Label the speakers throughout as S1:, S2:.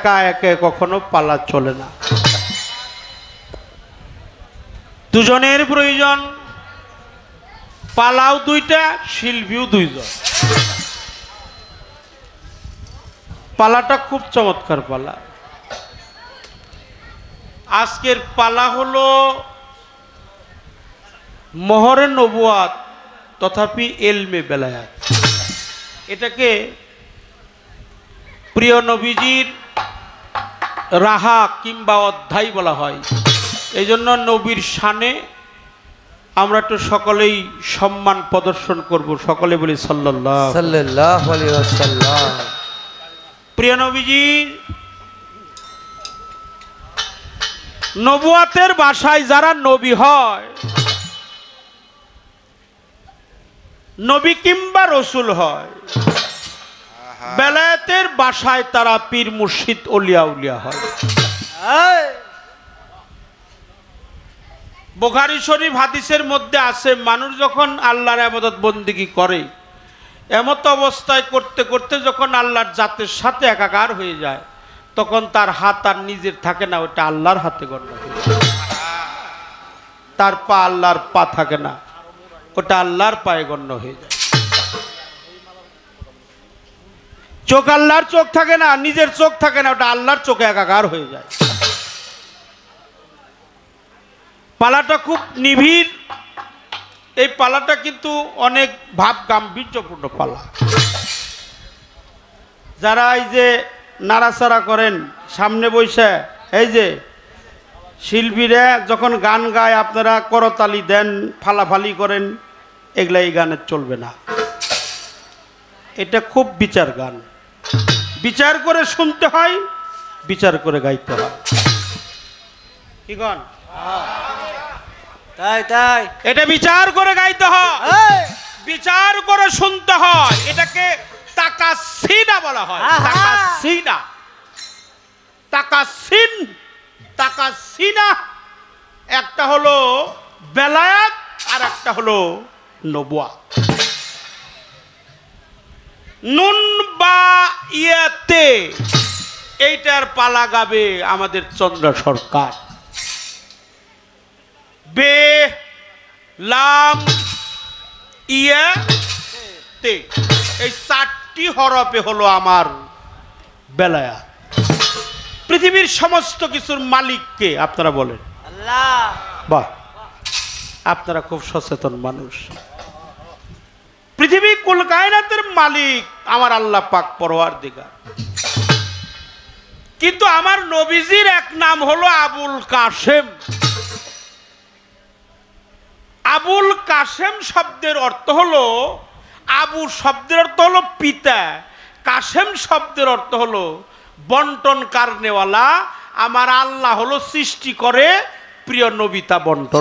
S1: একা একা কখনো পালা চলে না, দুজনের প্রয়োজন। পালাও দুইটা, শিল্পীও দুইজন। পালাটা খুব চমৎকার পালা। আজকের পালা হলো মোহরে নবুয়াত তথাপি এলমে বেলায়াত। এটাকে প্রিয় নবীজির রাহা কিংবা অধ্যায় বলা হয়। এই জন্য নবীর শানে আমরা একটু সকলেই সম্মান প্রদর্শন করব। সকলে বলি সাল্লাল্লাহু আলাইহি ওয়াসাল্লাম। প্রিয় নবীজির নবুয়াতের ভাষায় যারা নবী হয়, নবী কিংবা রসুল হয়, বেলায়েতের ভাষায় তারা পীর মুর্শিদ ওলিয়া উলিয়া হয়। বুখারী শরীফ হাদিসের মধ্যে আছে, মানুষ যখন আল্লাহর ইবাদত বন্দেগী করে, এমত অবস্থায় করতে করতে যখন আল্লাহর জাতের সাথে একাকার হয়ে যায়, তখন তার হাত আর নিজের থাকে না, ওটা আল্লাহর হাতে গণ্য হয়ে যায়। তার পা আল্লাহর পা থাকে না, ওটা আল্লাহর পায়ে গণ্য হয়ে যায়। চোখ আল্লাহর চোখ থাকে না, নিজের চোখ থাকে না, ওটা আল্লাহর চোখে একাকার হয়ে যায়। পালাটা খুব নিবিড়। এই পালাটা কিন্তু অনেক ভাব গাম্ভীর্যপূর্ণ পালা। যারা এই যে নাড়াচাড়া করেন সামনে বসে, এই যে শিল্পীরা যখন গান গায় আপনারা করতালি দেন, ফালাফালি করেন, এগুলা এই গানের চলবে না। এটা খুব বিচার গান, বিচার করে শুনতে হয়, বিচার করে গাইতে হয়। কি গান?
S2: তাই তাই,
S1: এটা বিচার করে গাইতে হয়, বিচার করে শুনতে হয়। এটাকে তাকাসিনা বলা হয়। তাকাসিনা, তাকাসিন, তাকাসিনা। একটা হলো বেলায়াত আর একটা হলো নবুয়া। নুন বা ইয়াতে এইটার পালা গাবে আমাদের চন্দ্র সরকার। বে লাম ইয়া তে, এই 4টি হরফে হলো আমার বেলায়াত। পৃথিবীর সমস্ত কিছুর মালিক কে আপনারা বলেন?
S2: আল্লাহ।
S1: বাহ, আপনারা খুব সচেতন মানুষ। পৃথিবী কুল কায়নাতের মালিক আমার আল্লাহ পাক পরওয়ারদিগার। কিন্তু আমার নবীজির এক নাম হলো আবুল কাসেম। আবুল কাসেম শব্দের অর্থ হলো, আবু শব্দের অর্থ হলো পিতা, কাসেম শব্দের অর্থ হলো বন্টন কারনেওয়ালা। আমার আল্লাহ হলো সৃষ্টি করে, প্রিয় নবিতা বন্টন।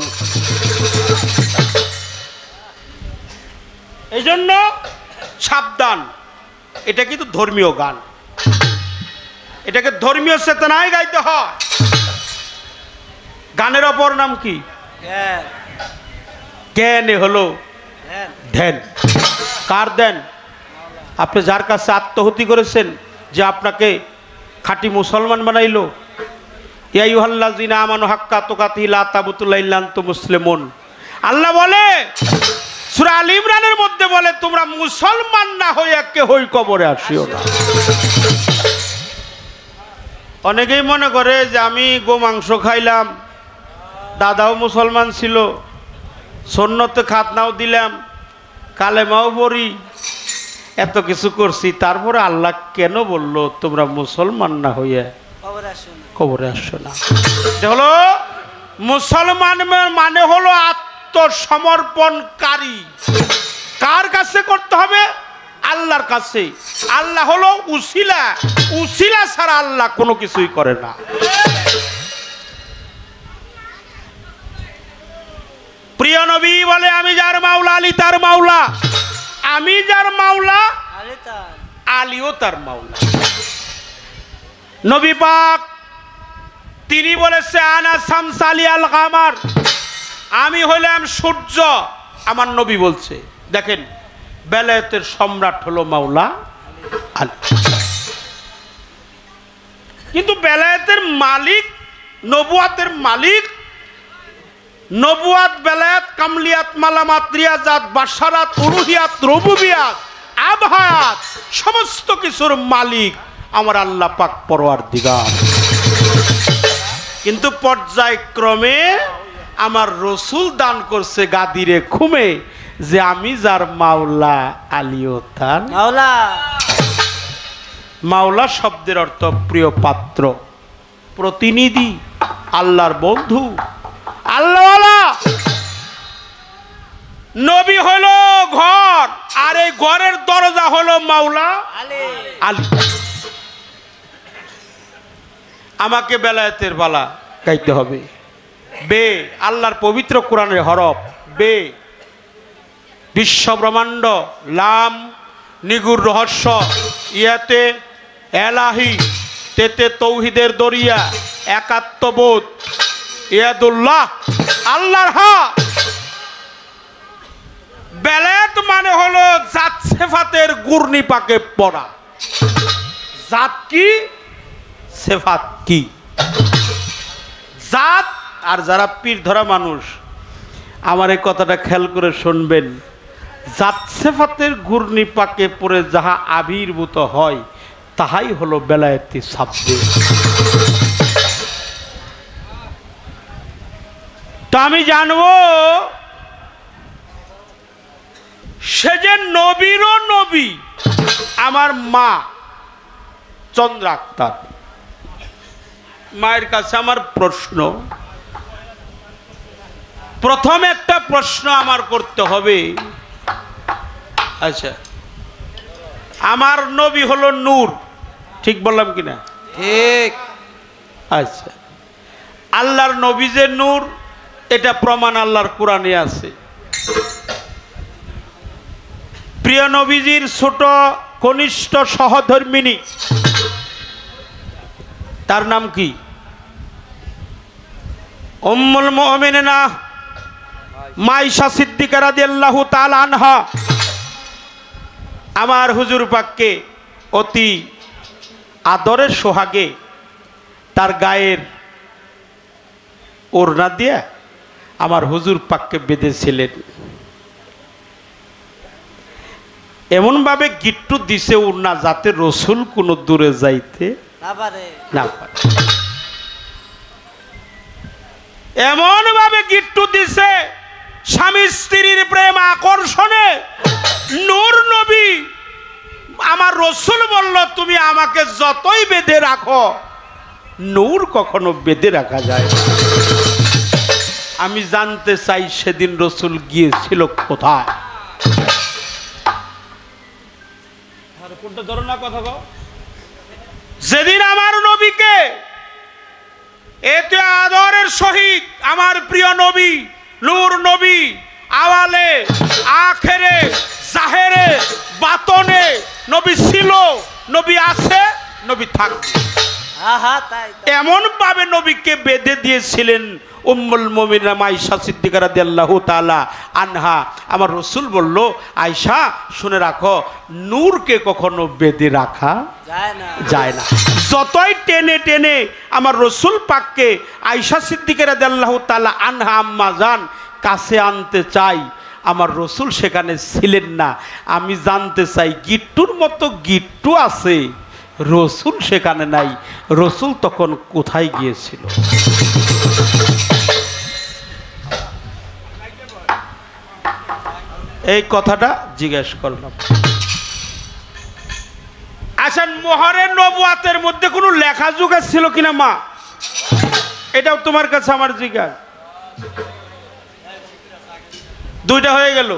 S1: এই জন্য সাবধান, এটা কিন্তু ধর্মীয় গান, এটাকে ধর্মীয় চেতনায় গাইতে হয়। গানের অপর নাম কি? জ্ঞানে হলো ধ্যান। কার দেন? আপনি যার কাছে আত্মহতি করেছেন, যে আপনাকে খাঁটি মুসলমান বানাইলো। ইয়া আইয়ুহাল্লাযিনা আমানু হাক্কা তুকাতিহি লা তামুতুন্না ইল্লা আনতুম মুসলিমুন। আল্লাহ বলে সূরা আল ইমরানের মধ্যে বলে, তোমরা মুসলমান না হয়ে কেহই কবরে আসিও না। অনেকেই মনে করে যে আমি গোমাংস খাইলাম, দাদাও মুসলমান ছিল, সুন্নতে খাতনাও দিলাম, কালেমাও পড়ি, এত কিছু করছি, তারপরে আল্লাহ কেন বললো তোমরা মুসলমান না হইয়া কবরে আসো না? হলো মুসলমান মানে হলো আত্মসমর্পণকারী। কার কাছে করতে হবে? আল্লাহর কাছে। আল্লাহ হলো উসিলা, উসিলা ছাড়া আল্লাহ কোনো কিছুই করে না। প্রিয় নবী বলে, আমি যার মাওলা আলী তার মাওলা, আমি যার মাওলা আলীও তার মাওলা। নবী পাক তিনি বলেছে, আনা শামস আলী আল কামার, আমি হইলাম সূর্য। আমার নবী বলছে, দেখেন বেলায়েতের সম্রাট হলো মাওলা আলী। কিন্তু বেলায়েতের মালিক, নবুয়াতের মালিক, নবুয়াত, বেলায়েত, কামলিয়াত, মালামাত, রিয়াজাত, বাশারাত, উরুহিয়াত, রুবুবিয়াত, আবহায়াত, সমস্ত কিছুর মালিক আমার আল্লাহ পাক পরওয়ারদিগার। কিন্তু পর্যায়ক্রমে আমার রসুল দান করছে গাদিরে খুমে যে আমি যার মাওলা আলিও তার
S2: মাওলা।
S1: মাওলা শব্দের অর্থ প্রিয় পাত্র, প্রতিনিধি, আল্লাহর বন্ধু, আল্লাহওয়ালা। নবী হলো ঘর, আর এই ঘরের দরজা হলো মাওলা আলী। আমাকে বেলায়েতের বালা গাইতে হবে। বে আল্লাহর পবিত্র কোরআনের হরফ, বে বিশ্ব ব্রহ্মাণ্ড, লাম নিগুর রহস্য, ইয়াতে এলাহি, তেতে তৌহিদের দরিয়া, একাত্মবোধ, ইয়াদুল্লাহ, আল্লাহর হা। বেলায়েত মানে হলো জাত সেফাতের গুরনি পাকে পড়া। জাত কি, সেফাত কি? জাত। আর যারা পীর ধরা মানুষ আমার এই কথাটা খেয়াল করে শুনবেন, জাত সেফাতের ঘূর্ণি পাকে পড়ে যাহা আবির্ভূত হয় তাহাই হলো বেলায়েতি সাবজেক্ট। তা আমি জানবো সে যে নবীরও নবী, আমার মা চন্দ্রা আক্তার। মায়ের কাছে আমার প্রশ্ন, প্রথম একটা প্রশ্ন আমার করতে হবে। আচ্ছা, আমার নবী হলো নূর, ঠিক বললাম কিনা?
S2: ঠিক।
S1: আচ্ছা, আল্লাহর নবী যে নূর এটা প্রমাণ আল্লাহর কোরআনে আছে। প্রিয় নবীজির ছোট কনিষ্ঠ সহধর্মিনী, তার নাম কি? উম্মুল মুমিনিনা মাইশা সিদ্দিকা রাদিয়াল্লাহু তাআলা আনহা আমার হুজুর পাককে অতি আদরের সোহাগে তার গায়ের ওড়না দিয়ে আমার হুজুর পাককে বেঁধেছিলেন। এমনভাবে গিট্টু দিছে ওড়না যাতে রসুল কোনো দূরে যাইতে না পারে। এমন ভাবে গিট্টু দিছে স্বামী স্ত্রীর প্রেম আকর্ষণে নূর নবী আমার রসুল বলল তুমি আমাকে যতই বেঁধে রাখো নূর কখনো বেঁধে রাখা যায় না। আমি জানতে চাই সেদিন রসুল গিয়েছিল কোথায়? যেদিন আমার নবীকে এতে আদরের সহিত আমার প্রিয় নবী নূর নবী আওয়ালে আখেরে জাহেরে বাতনে নবী ছিল, নবী আছে, নবী থাকবে, এমন ভাবে নবীকে বেঁধে দিয়েছিলেন উম্মুল মুমিনিনা আয়েশা সিদ্দিকা রাদিয়াল্লাহু তাআলা আনহা। আমার রসুল বলল, আয়েশা শুনে রাখো, নূরকে কখনো বেঁধে রাখা যায় না। যতই টেনে টেনে আমার রসুল পাককে আয়েশা সিদ্দিকা রাদিয়াল্লাহু তাআলা আনহা আম্মা জান কাছে আনতে চাই, আমার রসুল সেখানে ছিলেন না। আমি জানতে চাই গিট্টুর মতো গিট্টু আছে, রসুল সেখানে নাই, রসুল তখন কোথায় গিয়েছিল? এই কথাটা জিজ্ঞেস করলাম। আচ্ছা, মোহরের নবুয়াতের মধ্যে কোনো লেখা যোগা ছিল কিনা মা? এটাও তোমার কাছে আমার জিজ্ঞাসা। দুইটা হয়ে গেল,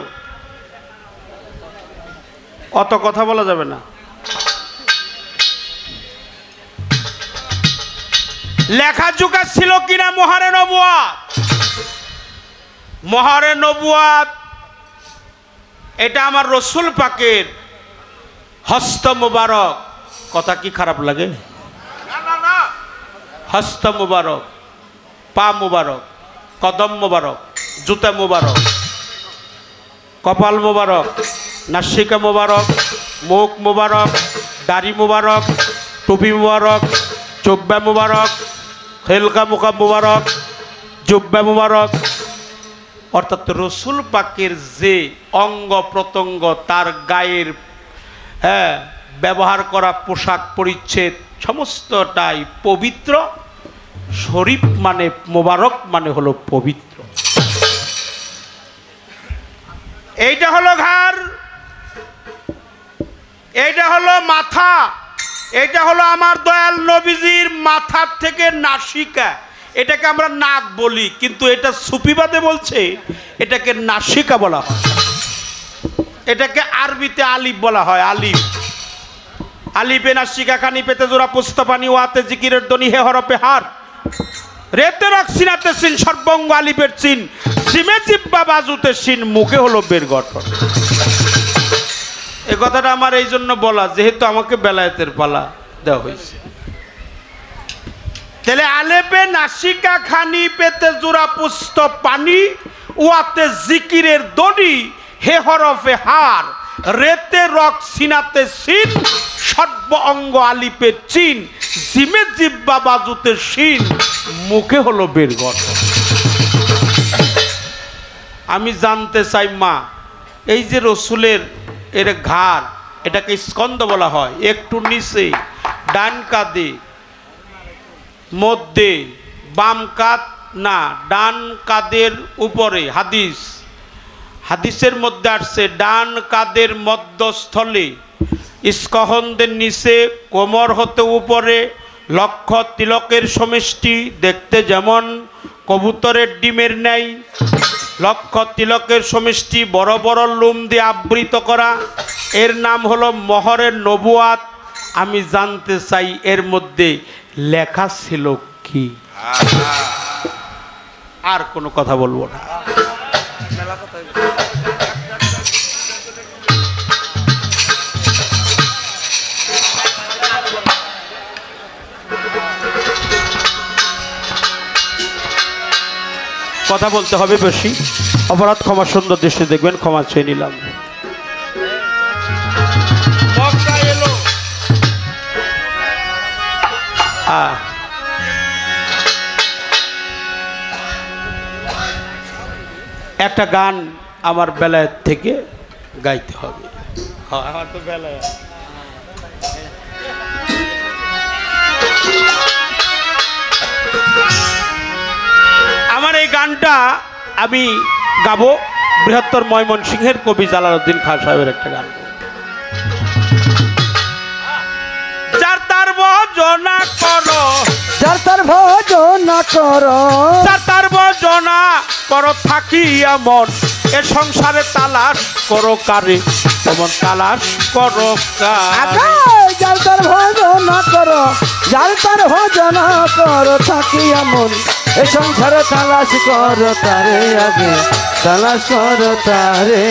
S1: অত কথা বলা যাবে না। লেখা যোগা ছিল কিনা মোহরে নবুয়াত? মোহরে নবুয়াত এটা আমার রসুল পাকের হস্ত মুবারক। কথা কি খারাপ লাগে? হস্ত মুবারক, পা মুবারক, কদম মুবারক, জুতা মুবারক, কপাল মুবারক, নাসিকা মুবারক, মুখ মুবারক, দাড়ি মুবারক, টুপি মুবারক, জুব্বা মুবারক, হেলকা মুকা মুবারক, জুব্বা মুবারক, অর্থাৎ রসুল পাকের যে অঙ্গ প্রত্যঙ্গ তার গায়ের ব্যবহার করা পোশাক পরিচ্ছেদ সমস্তটাই পবিত্র। শরীফ মানে মোবারক মানে হলো পবিত্র। এইটা হলো ঘাড়, এইটা হলো মাথা, এটা হলো আমার দয়াল নবীজির মাথার থেকে নাসিকা। এটাকে আমরা নাক বলি, কিন্তু এটা সুফিবাদে বলছে এটাকে নাসিকা বলা হয়। এটাকে আরবিতে আলিফ বলা হয়। আলিফ, আলিফে নাসিকা খানি পেতে জোড়া পুস্তপানি ওয়াতে জিকিরের ধ্বনি হে হরপে হার রেতে রক্সিনাতে সিন সর্বঙ্গ আলিফের চিন সিমে জিব্বা বাজুতে সিন মুখে হলো বের গঠন। এই কথাটা আমার এই জন্য বলা, যেহেতু আমাকে বেলায়েতের পালা দেওয়া হয়েছে। তাহলে আলেপে নাসিকা খানি পেতে জোড়া পুস্ত পানি ওয়াতে জিকিরের দড়ি হে হরফে হার রেতে রক সিনাতে সিন সর্ব অঙ্গ আলিপে চিন জিমে জিব্বা বাজুতে সিন মুখে হলো বের গঠন। আমি জানতে চাই মা, এই যে রসুলের এর ঘাড়, এটাকে স্কন্দ বলা হয়। একটু নিচে ডান কাঁধে মধ্যে, বাম কাঁধ না, ডান কাঁধের উপরে। হাদিসের মধ্যে আসছে ডান কাঁধের মধ্যস্থলে স্কহন্দের নিচে কোমর হতে উপরে লক্ষ তিলকের সমষ্টি, দেখতে যেমন কবুতরের ডিমের ন্যায়। লক্ষ তিলকের সমষ্টি বড় বড় লোম দিয়ে আবৃত করা, এর নাম হলো মহরের নবুয়াত। আমি জানতে চাই এর মধ্যে লেখা ছিল কি? আর কোনো কথা বলবো না। কথা বলতে হবে বেশি, অপরাধ ক্ষমা সুন্দর দৃষ্টি দেখবেন, ক্ষমা চেয়ে নিলাম। একটা গান আমার বেলায়েত থেকে গাইতে হবে। আমার তো বেলায়েত। আমার এই গানটা আমি গাবো বৃহত্তর ময়মনসিংহের কবি জালালউদ্দিন খান সাহেবের একটা গান। যার তার ভজনা করো,
S2: যার তার ভজনা করো,
S1: যার তার ভজনা করো থাকি এমন, এ সংসারে তালাশ করো কারে, এমন তালাশ করো কারে।
S2: যার তার ভজনা করো, যার তার ভজনা করো থাকি এমন, এ সংসারে তালাশ করো তারে, আগে তালাশ করো তারে।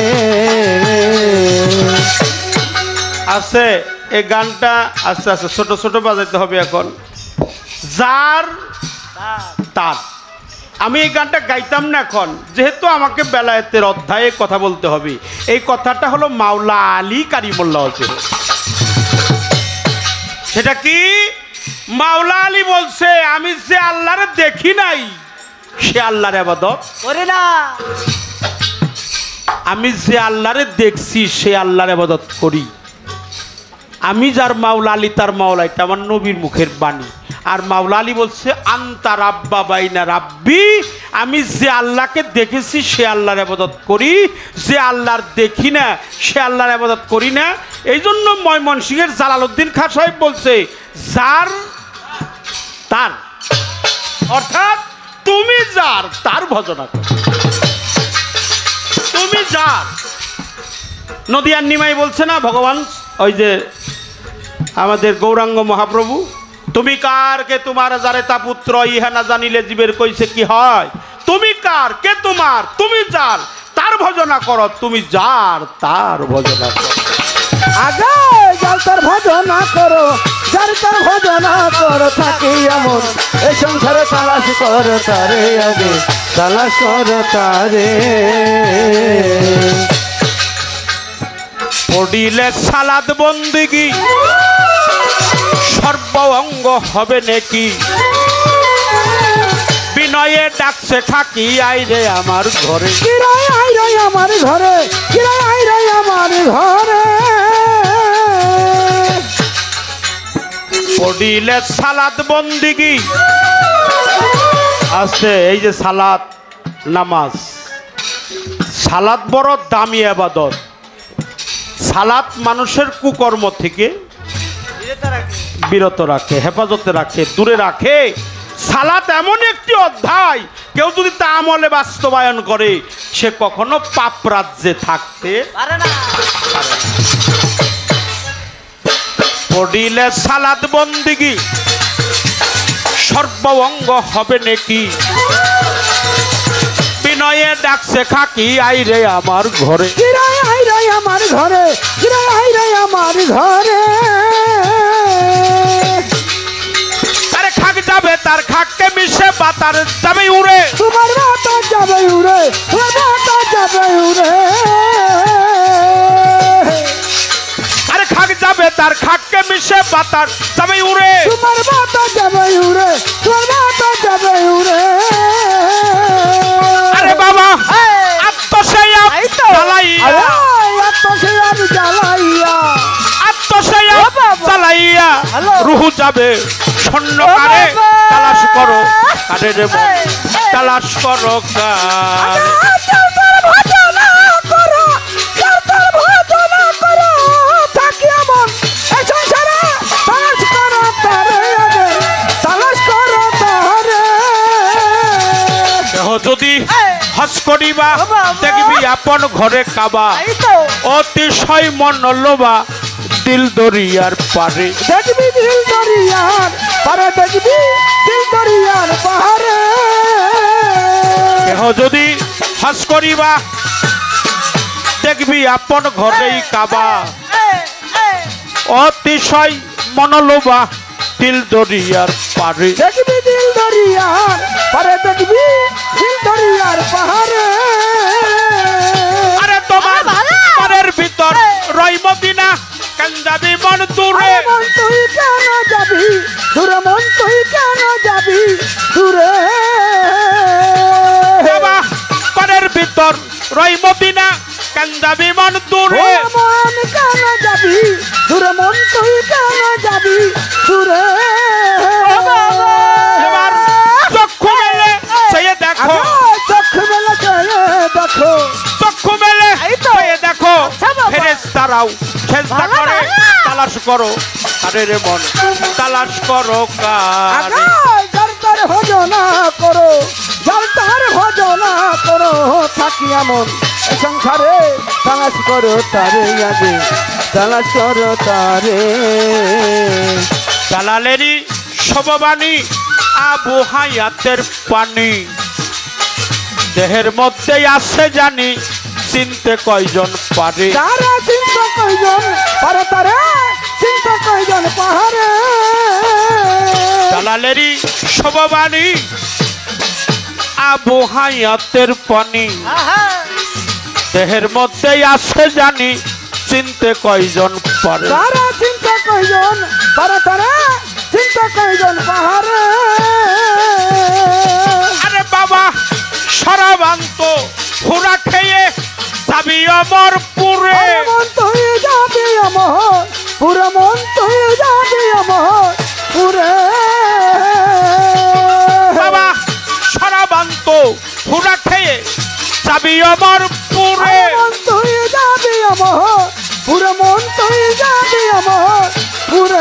S1: আছে এই গানটা আস্তে আস্তে ছোট ছোট বাজাইতে হবে এখন। যার তার, আমি এই গানটা গাইতাম না এখন, যেহেতু আমাকে বেলায়েতের অধ্যায়ে কথা বলতে হবে। এই কথাটা হলো মাওলা আলী কারিমুল্লাহ হোসেন। সেটা কি? মাওলা আলী বলছে, আমি যে আল্লাহরে দেখি নাই সে আল্লাহর ইবাদত করি না, আমি যে আল্লাহরে দেখছি সে আল্লাহর ইবাদত করি। আমি যার মাওলা আলী তার মাওলা, এটা আমার নবীর মুখের বাণী। আর মাওলা আলী বলছে আন্তা রাব্বা বাইনা রাব্বি, আমি যে আল্লাহকে দেখেছি সে আল্লাহর ইবাদত করি, যে আল্লাহর দেখি না সে আল্লাহর ইবাদত করি না। এই জন্য ময়মনসিংহের জালালউদ্দিন খান সাহেব বলছে যার তার, অর্থাৎ তুমি যার তার ভজনা করো, তুমি যার। নদিয়ার নিমাই বলছে না ভগবান, ওই যে আমাদের গৌরাঙ্গ মহাপ্রভু, তুমি কার কে তোমার যারে তা পুত্র, ইহা না জানিলে জীবের কইছে কি হয়। তুমি কার কে তোমার, তুমি যার তার ভজনা করো, তুমি যার তার ভজনা করো।
S2: আগে যার তার ভজনা করো, যার তার ভজনা করো থাকি এমন, এ সংসারে তালাশ করো তারে, আগে তালাশ করো তারে।
S1: পড়িলে সালাদ বন্দিগি সর্বঙ্গ হবে নাকি বিনয়ে ডাকছে থাকি আইরে আমার ঘরে
S2: কিরাই আইরে আমার ঘরে কিরাই আইরে আমার ঘরে
S1: পড়িলে সালাত বন্দিগি আছে এই যে সালাত নামাজ সালাত বড় দামি ইবাদত সালাত মানুষের কুকর্ম থেকে বিরত রাখে হেফাজতে রাখে দূরে রাখে সালাত এমন একটি অধ্যায় কেউ যদি তা আমলে বাস্তবায়ন করে সে কখনো পাপ রাজ্যে থাকতে
S3: পারে না।
S1: পড়িলে সালাত বন্দিগি সর্বঙ্গ হবে নাকি বিনয়ে ডাকছে খাকি আইরে আমার ঘরে
S2: কিরাই আইরে আমার ঘরে কিরাই আইরে আমার ঘরে
S1: আরে খাক যাবে তার খাককে মিশে বাতার যাবে উড়ে
S2: তোমার বাতা যাবে উড়ে তোমার বাতা যাবে উড়ে
S1: আরে খাক যাবে তার খাককে মিশে বাতার যাবে উড়ে
S2: তোমার বাতা যাবে উড়ে তোমার বাতা যাবে উড়ে
S1: আরে বাবা আত্মসেয়া জ্বালাইয়া
S2: আত্মসেয়ার জ্বালাইয়া
S1: আত্মসেয়া জ্বালাইয়া
S3: হ্যালো।
S1: রুহু যাবে স্বর্ণকারে তালাশ করো কারে রে মন তালাশ করো কারে যদি হজ করিবা দেখবি আপন ঘরে কাবা
S3: এই তো
S1: অতিশয় মন লোবা দিল দরিয়ার পারে
S2: দেখবি দিল দরিয়ার পারে দেখবি দিল দরিয়ার পাহাড়ে
S1: কেহ যদি হজ করিবা দেখবি আপন ঘরেই কাবা অতিশয় মনলোবা দিল দরিয়ার পারে
S2: দেখবি দিল দরিয়ার পারে দেখবি দিল দরিয়ার পাহাড়ে
S1: আরে তোমার মনের ভিতর রই মদিনা কেন যাবি মন দূরে
S2: আরে মন তুই কেন যাবি দূরে মন তুই কেন যাবি দূরে
S1: বাবা মনের ভিতর রই মদিনা কেন যাবি মন দূরে
S2: ওরে মন কেন যাবি দূরে মন তুই কেন যাবি দূরে
S1: এবার চক্ষু মেলে চেয়ে দেখো
S2: চক্ষু মেলে চেয়ে দেখো
S1: চক্ষু মেলে চেয়ে দেখো
S3: বাবা।
S1: ফেরেশতারাও সেজদা
S3: ভালো
S1: করে
S3: না।
S1: তালাশ করো কারে রে মন তালাশ করো কারে
S2: যার তার ভজনা করো যার তার ভজনা করো থাকি এমন এ সংসারে তালাশ করো তারে আগে তালাশ করো তারে
S1: দালালেরই সববাণী আবু হায়াতের পানি দেহের মধ্যে আছে জানি চিনতে কয়জন পারে
S2: তারা চিন্তা কয়জন পারে তারে চিন্তা কয়জন পাহাড়ে
S1: দালালেরই সববাণী আবু হায়াতের পানি দেহের মধ্যে আছে জানি চিনতে কয়জন পারে
S2: তারা চিন্তা কয়জন পারে তারে চিন্তা কয়জন পাহাড়ে
S1: আরে বাবা সরাবান্ত হুরা খেয়ে যাবি অমর পুরে
S2: আরে মন তুই যাবি আমার পুরে মন তুই যাবি আমার পুরে
S1: বাবা সরাবান্ত হুরা খেয়ে যাবি অমর পুরে
S2: আরে মন তুই যাবি আমার পুরে মন তুই যাবি আমার পুরে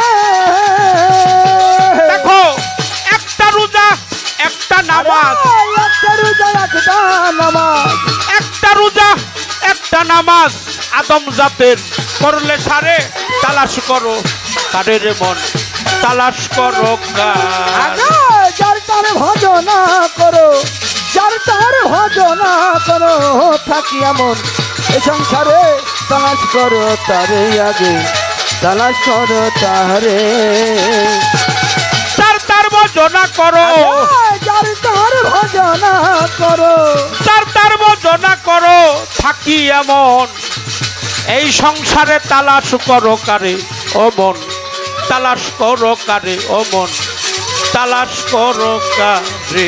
S1: দেখো একটা রোজা একটা নামাজ
S2: একটা রোজা একটা নামাজ
S1: একটা রোজা একটা নামাজ আদম জাতের করলে সারে তালাশ করো কারে রে মন তালাশ করো কারে
S2: আগে যার তার ভজনা করো যার তার ভজনা করো থাকি এমন এ সংসারে তালাশ করো তারে আগে তালাশ করো তারে
S1: তার তার ভজনা করো
S2: যার তার ভজনা করো
S1: তার তার ভজনা করো থাকি এমন এই সংসারে তালাশ করো কারে ও মন তালাশ করো কারে ও মন তালাশ করো কারে।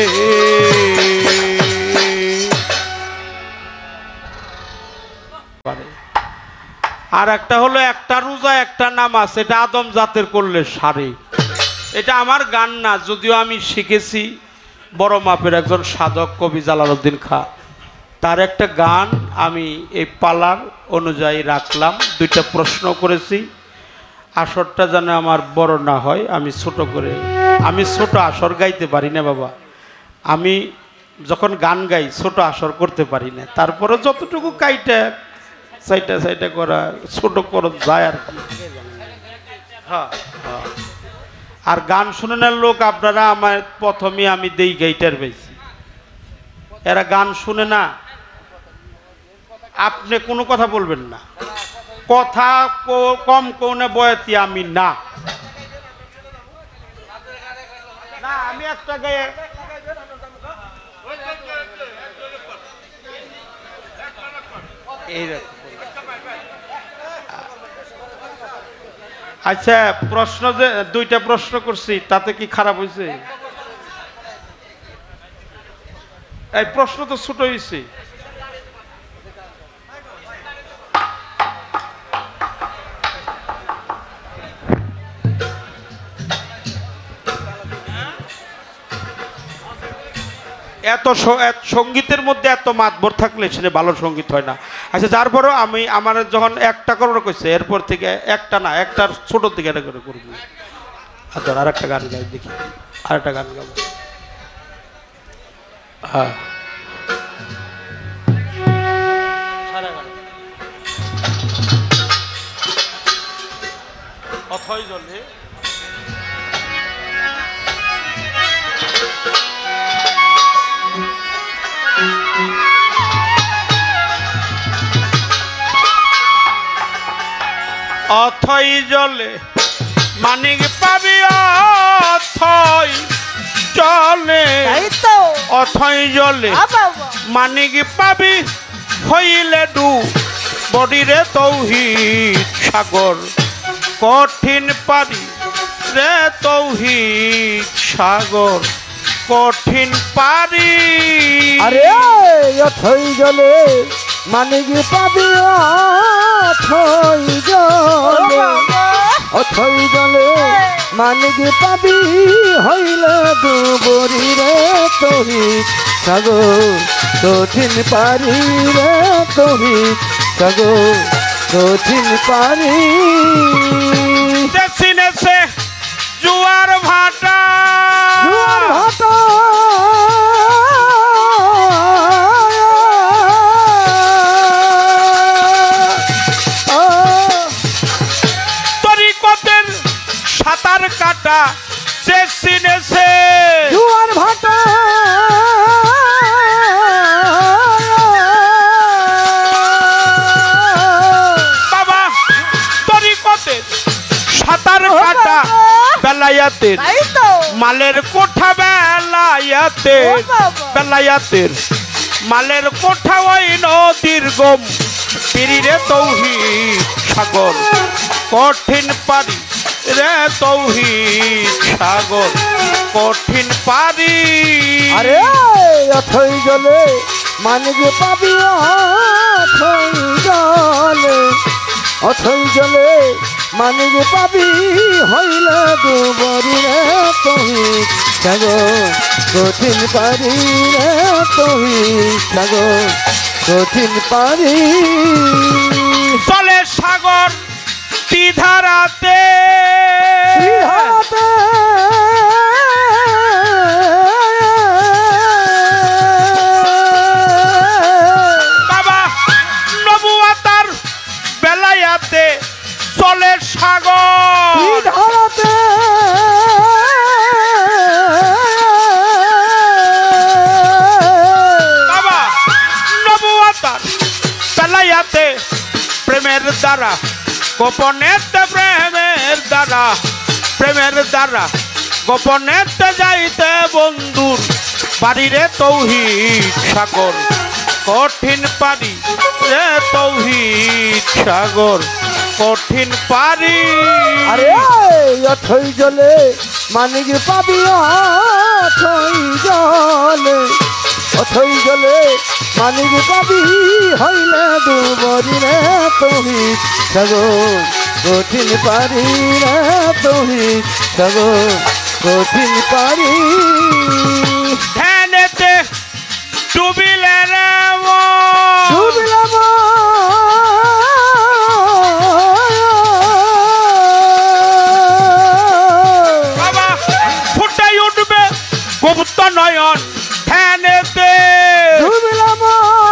S1: আর একটা হলো একটা রোজা একটা নামাজ, এটা আদম জাতের করলে সারে। এটা আমার গান না, যদিও আমি শিখেছি বড় মাপের একজন সাধক কবি জালালউদ্দিন খাঁ, তার একটা গান আমি এই পালার অনুযায়ী রাখলাম। দুইটা প্রশ্ন করেছি, আসরটা যেন আমার বড় না হয়, আমি ছোট করে, আমি ছোট আসর গাইতে পারি না বাবা। আমি যখন গান গাই ছোট আসর করতে পারি না, তারপরে যতটুকু কাইটা সাইটা সাইটা করা ছোট করা যায় আর কি। হ্যাঁ, আর গান শুনে লোক আপনারা আমার প্রথমে আমি দেই গাইটার বেশি, এরা গান শুনে না। আপনি কোনো কথা বলবেন না, কথা কম কোনে বয়াতি আমি না। না আমি একটা গায়ে এইরকম। আচ্ছা, প্রশ্ন যে দুইটা প্রশ্ন করছি তাতে কি খারাপ হয়েছে? এই প্রশ্ন তো ছোট হয়েছে। এত সঙ্গীতের মধ্যে এত মাতবর থাকলে সেটা ভালো সঙ্গীত হয় না। আচ্ছা, যারপরও আমি আমার যখন একটা করার কইছে এরপর থেকে একটা না, একটার ছোট থেকে একটা করে করবো। আচ্ছা, আর একটা গান গাই দেখি, আর একটা গান গাবো। হ্যাঁ, অথই জলে অথই জলে মানিক পাবি, অথই জলে অথই জলে মানিক পাবি, হইলে ডু বডিরে তৌহিদ সাগর কঠিন পারি রে তৌহিদ সাগর কঠিন পারি।
S2: আরে অথই জলে মানিক পাবি, অথই জলে অথই জলে মানিক পাবি, হইলে দুবরি রে তৌহিদ সাগর কঠিন পারি রে তৌহিদ সাগর কঠিন পারি।
S1: সিনেছে জুয়ার ভাটা,
S2: জুয়ার ভাটা
S1: তরিকতের সাঁতার কাটা যে সিনেছে
S2: জুয়ার ভাটা
S1: বাবা, তরিকতের সাঁতার কাটা বেলায়াতের মালের কোঠা, বেলায়াতের বেলায়াতের মালের কোঠা ওই নদীর গম পিরিরে তৌহিদ সাগর কঠিন পারি রে তৌহিদ সাগর কঠিন পারি।
S2: আরে অথই জলে মানিক পাবি, অথই জলে অথই জলে মানিক পাবি, হইলে দুবরি রে তৌহিদ সাগর কঠিন পারি রে তৌহিদ সাগর কঠিন পারি।
S1: চলে সাগর তীধারাতে বাবা, নবুয়াতার বেলায়াতে চলে সাগর বাবা, নবুয়াতার বেলায়াতে প্রেমের দ্বারা গোপনেতে প্রেমের দ্বারা প্রেমের দ্বারা গোপনেতে যাইতে বন্ধুর পারিরে তৌহিদ সাগর কঠিন পারি রে তৌহিদ সাগর কঠিন পারি।
S2: আরে অথই জলে মানিক পাবি অথই জলে, অথই জলে মানিক পাবি হইলে ডুবরি রে তুমি সাগর কঠিন পারি রে তুমি সাগর কঠিন পারি।
S1: ধ্যানেতে ডুবিলে রে মন,
S2: ডুবিলাম
S1: বাবা ফুটাই উঠবে গুপ্ত নয়ন। ধ্যানেতে
S2: ডুবিলাম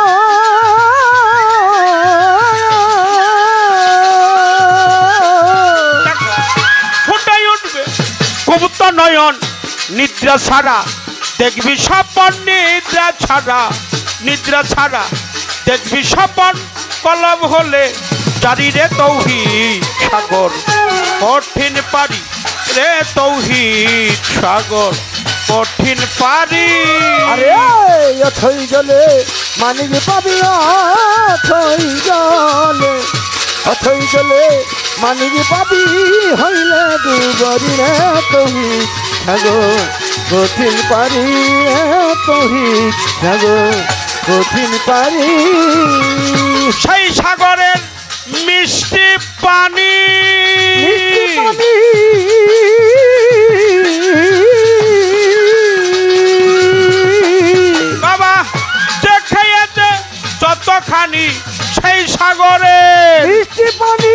S1: ফুটাই উঠবে গুপ্ত নয়ন। নিদ্রা ছাড়া দেখবি স্বপন, নিদ্রা ছাড়া, নিদ্রা ছাড়া দেখবি স্বপন। কলম হলে জারি রে তৌহিদ সাগর কঠিন পারি রে তৌহিদ সাগর কঠিন পারি।
S2: আরে অথই জলে মানিক পাবি অথই জলে, অথই জলে মানিক পাবি হইলে ডুবরি রে তুমি সাগর কঠিন পারি রে তুমি সাগর কঠিন পারি।
S1: সেই সাগরের মিষ্টি পানি,
S2: মিষ্টি পানি
S1: বাবা যে খেয়েছে যতখানি সেই সাগরে
S2: মিষ্টি পানি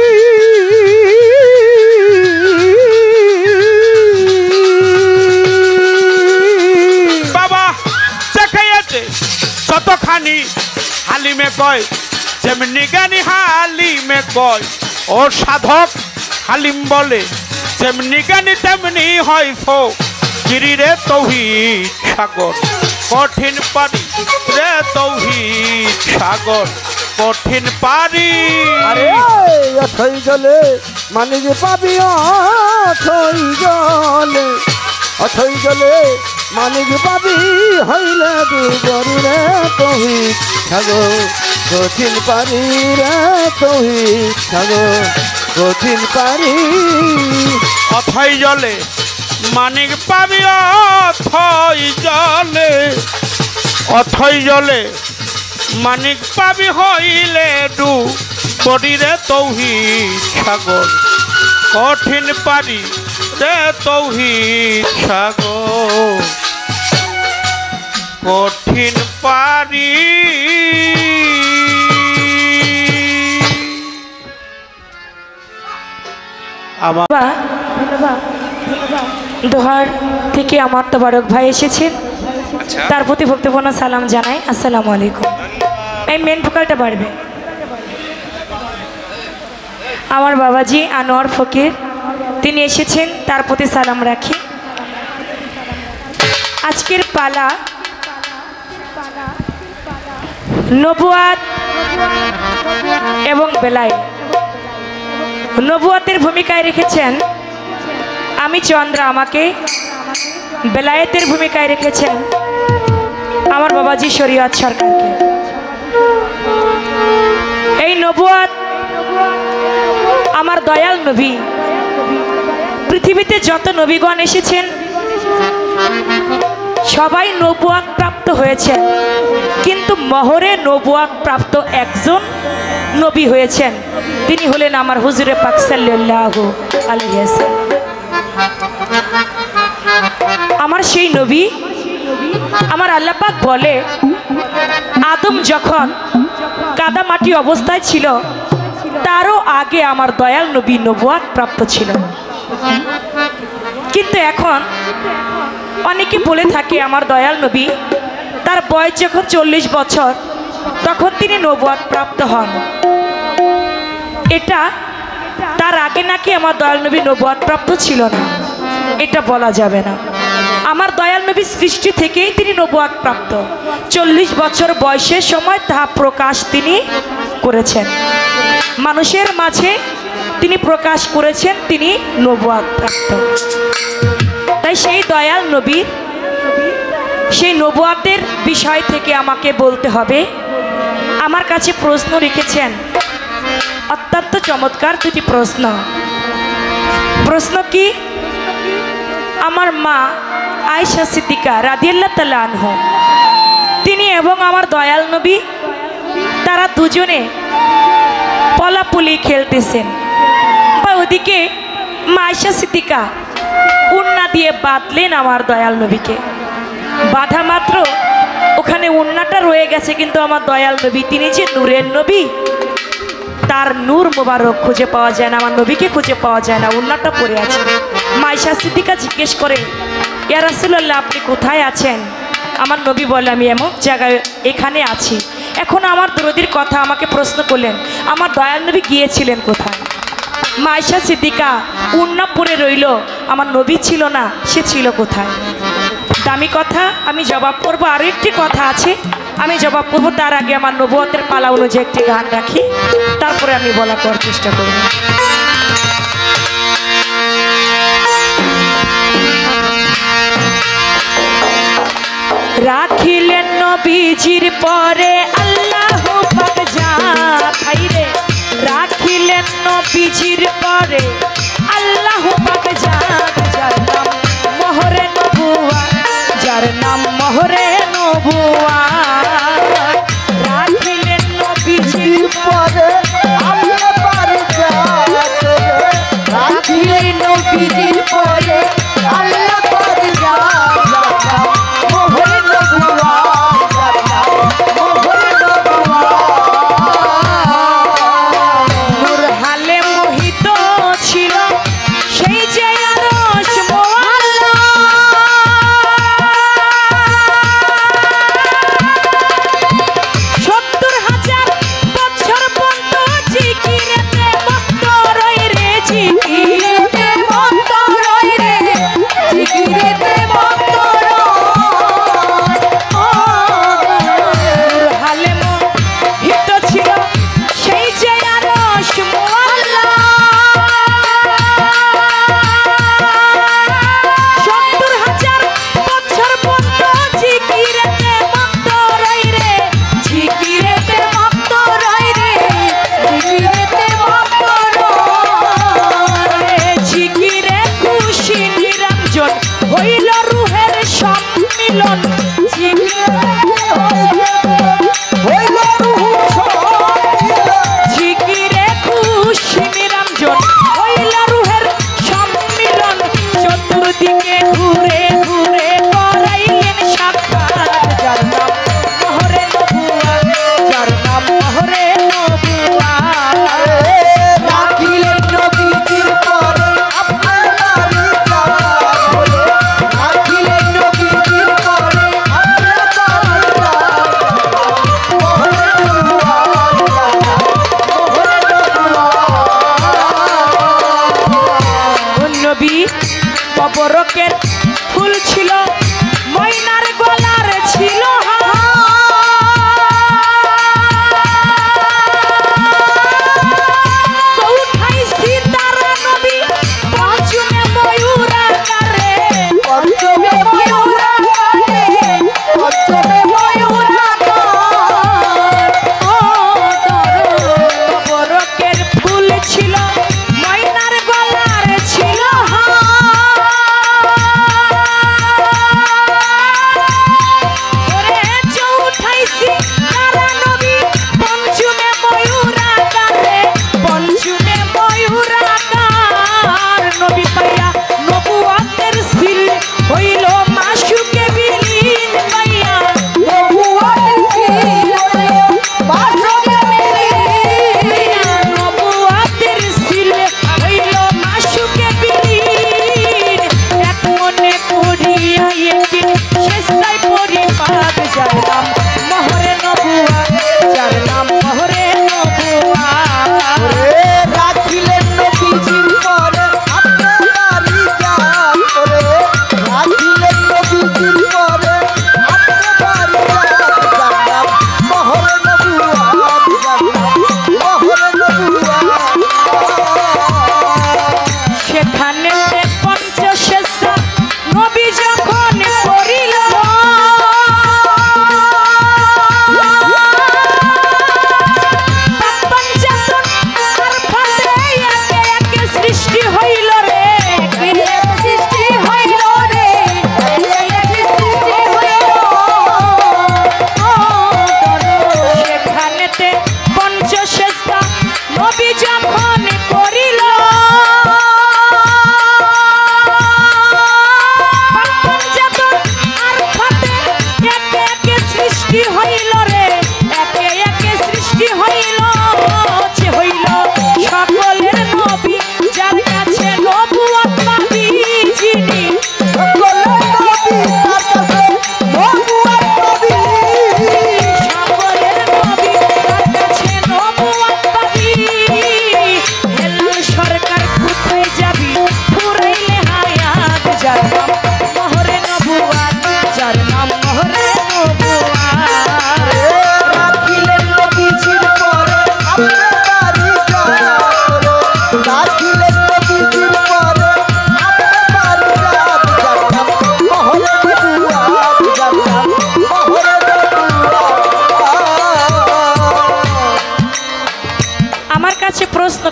S1: বাবা যে খেয়েছে যতখানি। হালিমে কয় যেমনি জ্ঞানী হালিমে কয়, ও সাধক হালিম বলে যেমনি জ্ঞানী তেমনি হয় ফো। গিরি রে তৌহিদ সাগর কঠিন পারি রে তৌহিদ সাগর কঠিন পারি।
S2: আরে অথই জলে মানিক পাবি অথই জলে, অথই জলে মানিক পাবি হইলে ডুবরি রে তুমি সাগর কঠিন পারি রে তুমি সাগর কঠিন পারি।
S1: অথই জলে মানিক পাবি অথই জলে, অথই জলে মানিক পাবি হইলে ডুবরি রে তৌহিদ সাগর কঠিন পারি রে তৌহিদ সাগর কঠিন পারি। আমার
S3: দোহার থেকে আমার তোবারক ভাই এসেছেন, তার প্রতি ভক্তিপূর্ণ সালাম জানাই। আসসালামু আলাইকুম। এই মেন ভোকালটা বাড়বে। আমার বাবাজি আনোয়ার ফকির তিনি এসেছেন, তার প্রতি সালাম রাখি। আজকের পালা নবুয়াত এবং বেলায়েত। নবুয়াতের ভূমিকায় রেখেছেন আমি চন্দ্রা, আমাকে বেলায়েতের ভূমিকায় রেখেছেন আমার বাবাজি শরীয়ত সরকারকে। এই নবুয়াত আমার দয়াল নবী। পৃথিবীতে যত নবীগণ এসেছেন সবাই নবুয়াত প্রাপ্ত হয়েছেন, কিন্তু মহরে নবুয়াত প্রাপ্ত একজন নবী হয়েছেন, তিনি হলেন আমার হুজুরে পাক সাল্লাল্লাহু আলাইহি ওয়াসাল্লাম। আমার সেই নবী, আমার আল্লাহ পাক বলে আদম যখন কাদা মাটি অবস্থায় ছিল তারও আগে আমার দয়াল নবী নবুয়াত প্রাপ্ত ছিল। কিন্তু এখন অনেকে বলে থাকে আমার দয়াল নবী তার বয়স যখন 40 বছর তখন তিনি নবুয়াত প্রাপ্ত হন। এটা তার আগে নাকি আমার দয়াল নবী নবুয়াত প্রাপ্ত ছিল না, এটা বলা যাবে না। আমার দয়াল নবী সৃষ্টি থেকেই তিনি নবুয়াত প্রাপ্ত। 40 বছর বয়সের সময় তাহা প্রকাশ তিনি করেছেন, মানুষের মাঝে তিনি প্রকাশ করেছেন, তিনি নবুয়াত প্রাপ্ত। তাই সেই দয়াল নবীর সেই নবুয়াতের বিষয় থেকে আমাকে বলতে হবে। আমার কাছে প্রশ্ন রেখেছেন অত্যন্ত চমৎকার দুটি প্রশ্ন। প্রশ্ন কি? আমার মা আয়েশা সিদ্দিকা রাদিয়াল্লাহু তাআলা আনহা তিনি এবং আমার দয়াল নবী তারা দুজনে পলাপুলি খেলতেছেন, বা ওদিকে মা আয়েশা সিদ্দিকা উন্না দিয়ে বাঁধলেন আমার দয়াল নবীকে। বাঁধা মাত্র ওখানে উন্নাটা রয়ে গেছে, কিন্তু আমার দয়াল নবী তিনি যে নূরের নবী, তার নূর মোবারক খুঁজে পাওয়া যায় না, আমার নবীকে খুঁজে পাওয়া যায় না, উন্নাটা পড়ে আছে। মা আয়েশা সিদ্দিকা জিজ্ঞেস করে, ইয়া রাসূলুল্লাহ আপনি কোথায় আছেন? আমার নবী বলে আমি এমন জায়গায় এখানে আছি। এখন আমার দরদির কথা আমাকে প্রশ্ন করলেন, আমার দয়াল নবী গিয়েছিলেন কোথায়? মা আয়েশা সিদ্দিকা উন্না পড়ে রইল, আমার নবী ছিল না, সে ছিল কোথায়? দামি কথা, আমি জবাব করবো। আরও একটি কথা আছে, আমি জবাব করবো। তার আগে আমার নবুয়তের পালা অনুযায়ী একটি গান রাখি, তারপরে আমি বলা করার চেষ্টা করব। রাখিলেন নবীজির পরে আল্লাহ পাক জানাইরে, রাখিলেন নবীজির পরে আল্লাহ পাক জানাই, যার নাম মোহরে নবুয়া, যার নাম মোহরে নবুয়া। রাখিলেন নবীজির
S2: পরে আল্লাহ পাক জানাই, রাখিলেন নবীজির পরে আল্লাহ পাক জানাই, মোহরে নবুয়া, যার নাম মোহরে নবুয়া।
S3: নূর হালে মোহিত ছিল সেই যে আরশ মোয়াল্লা,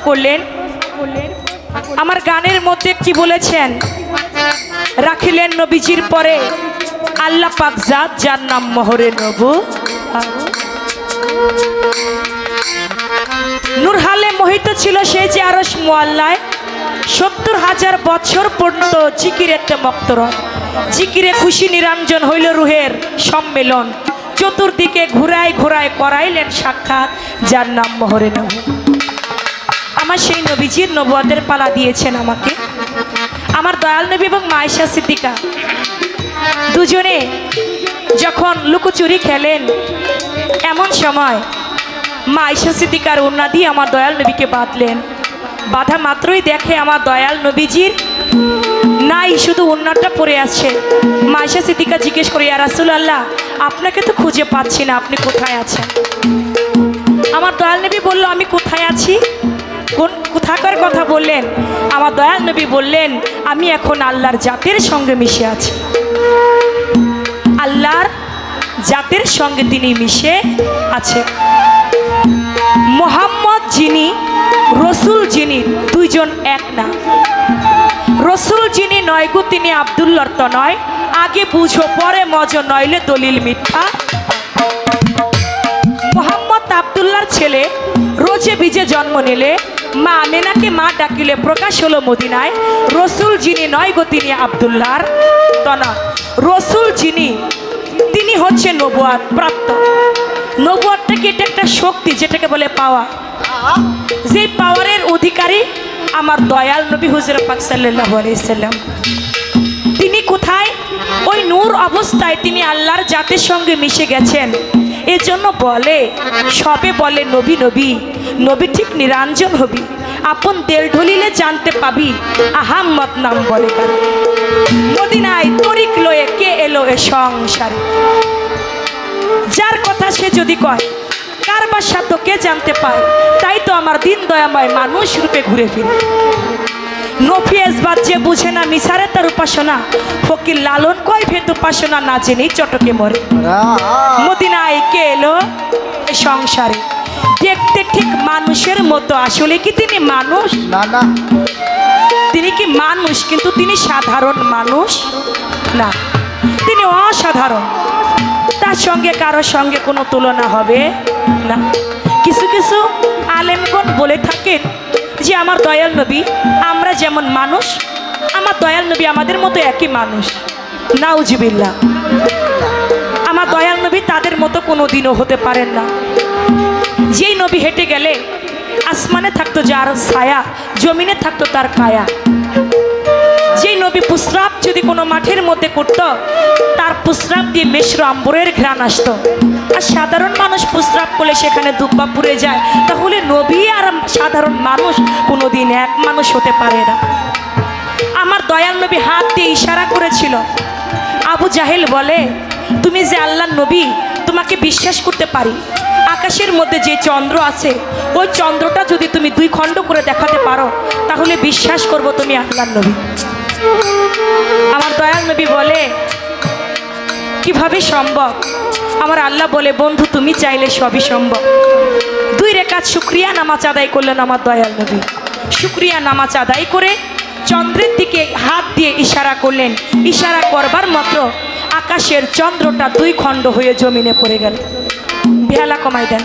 S3: করলেন, আমার গানের মধ্যে কি বলেছেন, রাখিলেন নবীজির পরে আল্লাহ পাক জাত যার নাম মোহরে নবু। নূরহালে মোহিত ছিল সেই যে আরশ মুআল্লায়, ৭০,০০০ বছর পর্যন্ত জিকিরেতে মক্তরন, জিকিরে খুশি নিরঞ্জন হইল রুহের সম্মেলন, চতুর্দিকে ঘুরায় ঘুরায় করাইলেন সাক্ষাৎ যার নাম মোহরে নবু। আমার সেই নবীজির নবুয়তের পালা দিয়েছেন আমাকে। আমার দয়াল নবী এবং মা আয়েশা সিদ্দিকা দুজনে যখন লুকোচুরি খেলেন, এমন সময় মা আয়েশা সিদ্দিকার ওড়না দিয়ে আমার দয়াল নবীকে বাঁধলেন। বাঁধা মাত্রই দেখে আমার দয়াল নবীজির নাই, শুধু ওড়নাটা পরে আসছে। মা আয়েশা সিদ্দিকা জিজ্ঞেস করে, ইয়া রাসূলুল্লাহ, আপনাকে তো খুঁজে পাচ্ছি না, আপনি কোথায় আছেন? আমার দয়াল নবী বলল, আমি কোথায় আছি? কোথাকার কথা বললেন? আমার দয়াল নবী বললেন, আমি এখন আল্লাহর জাতের সঙ্গে মিশে আছি। আল্লাহর জাতের সঙ্গে তিনি মিশে আছে। মোহাম্মদ যিনি, রসুল যিনি, দুইজন এক না। রসুল যিনি নয় গো তিনি আব্দুল্লাহর তো নয়, আগে বুঝো পরে মজ, নইলে দলিল মিথ্যা। মোহাম্মদ আব্দুল্লাহর ছেলে, রোজে ভিজে জন্ম নিলে, মা আমেনাকে মা ডাকিলে প্রকাশ হলো মদিনায়। রসুল যিনি নয় গো তিনি আব্দুল্লাহর তো নয়, রসুল যিনি তিনি হচ্ছে নবুয়ত প্রাপ্ত। নবুয়ত থেকে এটা একটা শক্তি, যেটাকে বলে পাওয়া। যে পাওয়ারের অধিকারী আমার দয়াল নবী হুজুর পাক সাল্লাল্লাহু আলাইহি সাল্লাম। তিনি কোথায়? ওই নূর অবস্থায় তিনি আল্লাহর জাতের সঙ্গে মিশে গেছেন। এজন্য বলে, সবে বলে নবী নবী, নবী ঠিক নিরঞ্জন হবি, আপন তেল ঢলিলে জানতে পাবি, আহাম্মদ নাম বলে কার। মদিনায় তরিক লয়ে কে এলো এ সংসারে, যার কথা সে যদি কয়, কার বা সাধ্য কে জানতে পায়। তাই তো আমার দিন দয়াময় মানুষ রূপে ঘুরে ফিরে। নফিয়েজবাদ যে বুঝে না মিসারে তার উপাসনা, ফকির লালন কয় ভেদ উপাসনা, না জেনেই চটকে মরে। মদিনায় কে এলো এ সংসারে, দেখতে ঠিক মানুষের মতো, আসলে কি তিনি মানুষ?
S2: না না,
S3: তিনি কি মানুষ? কিন্তু তিনি সাধারণ মানুষ না, তিনি অসাধারণ। তার সঙ্গে কারোর সঙ্গে কোনো তুলনা হবে না। কিছু কিছু আলেমগণ বলে থাকেন যে আমার দয়াল নবী, আমরা যেমন মানুষ, আমার দয়াল নবী আমাদের মতো একই মানুষ। নাউজুবিল্লাহ, আমার দয়াল নবী তাদের মতো কোনো দিনও হতে পারেন না। যেই নবী হেঁটে গেলে আসমানে থাকতো যার ছায়া, জমিনে থাকতো তার কায়া। যেই নবী প্রস্রাব যদি কোনো মাঠের মধ্যে করত, তার প্রস্রাব দিয়ে মিশ্র আম্বরের ঘ্রাণ আসতো। আর সাধারণ মানুষ প্রস্রাব করলে সেখানে দুব্বা পুড়ে যায়। তাহলে নবী আর সাধারণ মানুষ কোনোদিন এক মানুষ হতে পারে না। আমার দয়াল নবী হাত দিয়ে ইশারা করেছিল। আবু জাহেল বলে, তুমি যে আল্লাহর নবী, তোমাকে বিশ্বাস করতে পারি। আকাশের মধ্যে যে চন্দ্র আছে, ওই চন্দ্রটা যদি তুমি দুই খণ্ড করে দেখাতে পারো, তাহলে বিশ্বাস করব তুমি আল্লাহর নবী। আমার দয়াল নবী বলে, কিভাবে সম্ভব? আমার আল্লাহ বলে, বন্ধু তুমি চাইলে সবই সম্ভব। 2 রাকাত শুকরিয়া নামাজ আদায় করলেন আমার দয়াল নবী। শুকরিয়া নামাজ আদায় করে চন্দ্রের দিকে হাত দিয়ে ইশারা করলেন। ইশারা করবার মাত্র আকাশের চন্দ্রটা 2 খণ্ড হয়ে জমিনে পড়ে গেল। বেহালা কমাই দেন।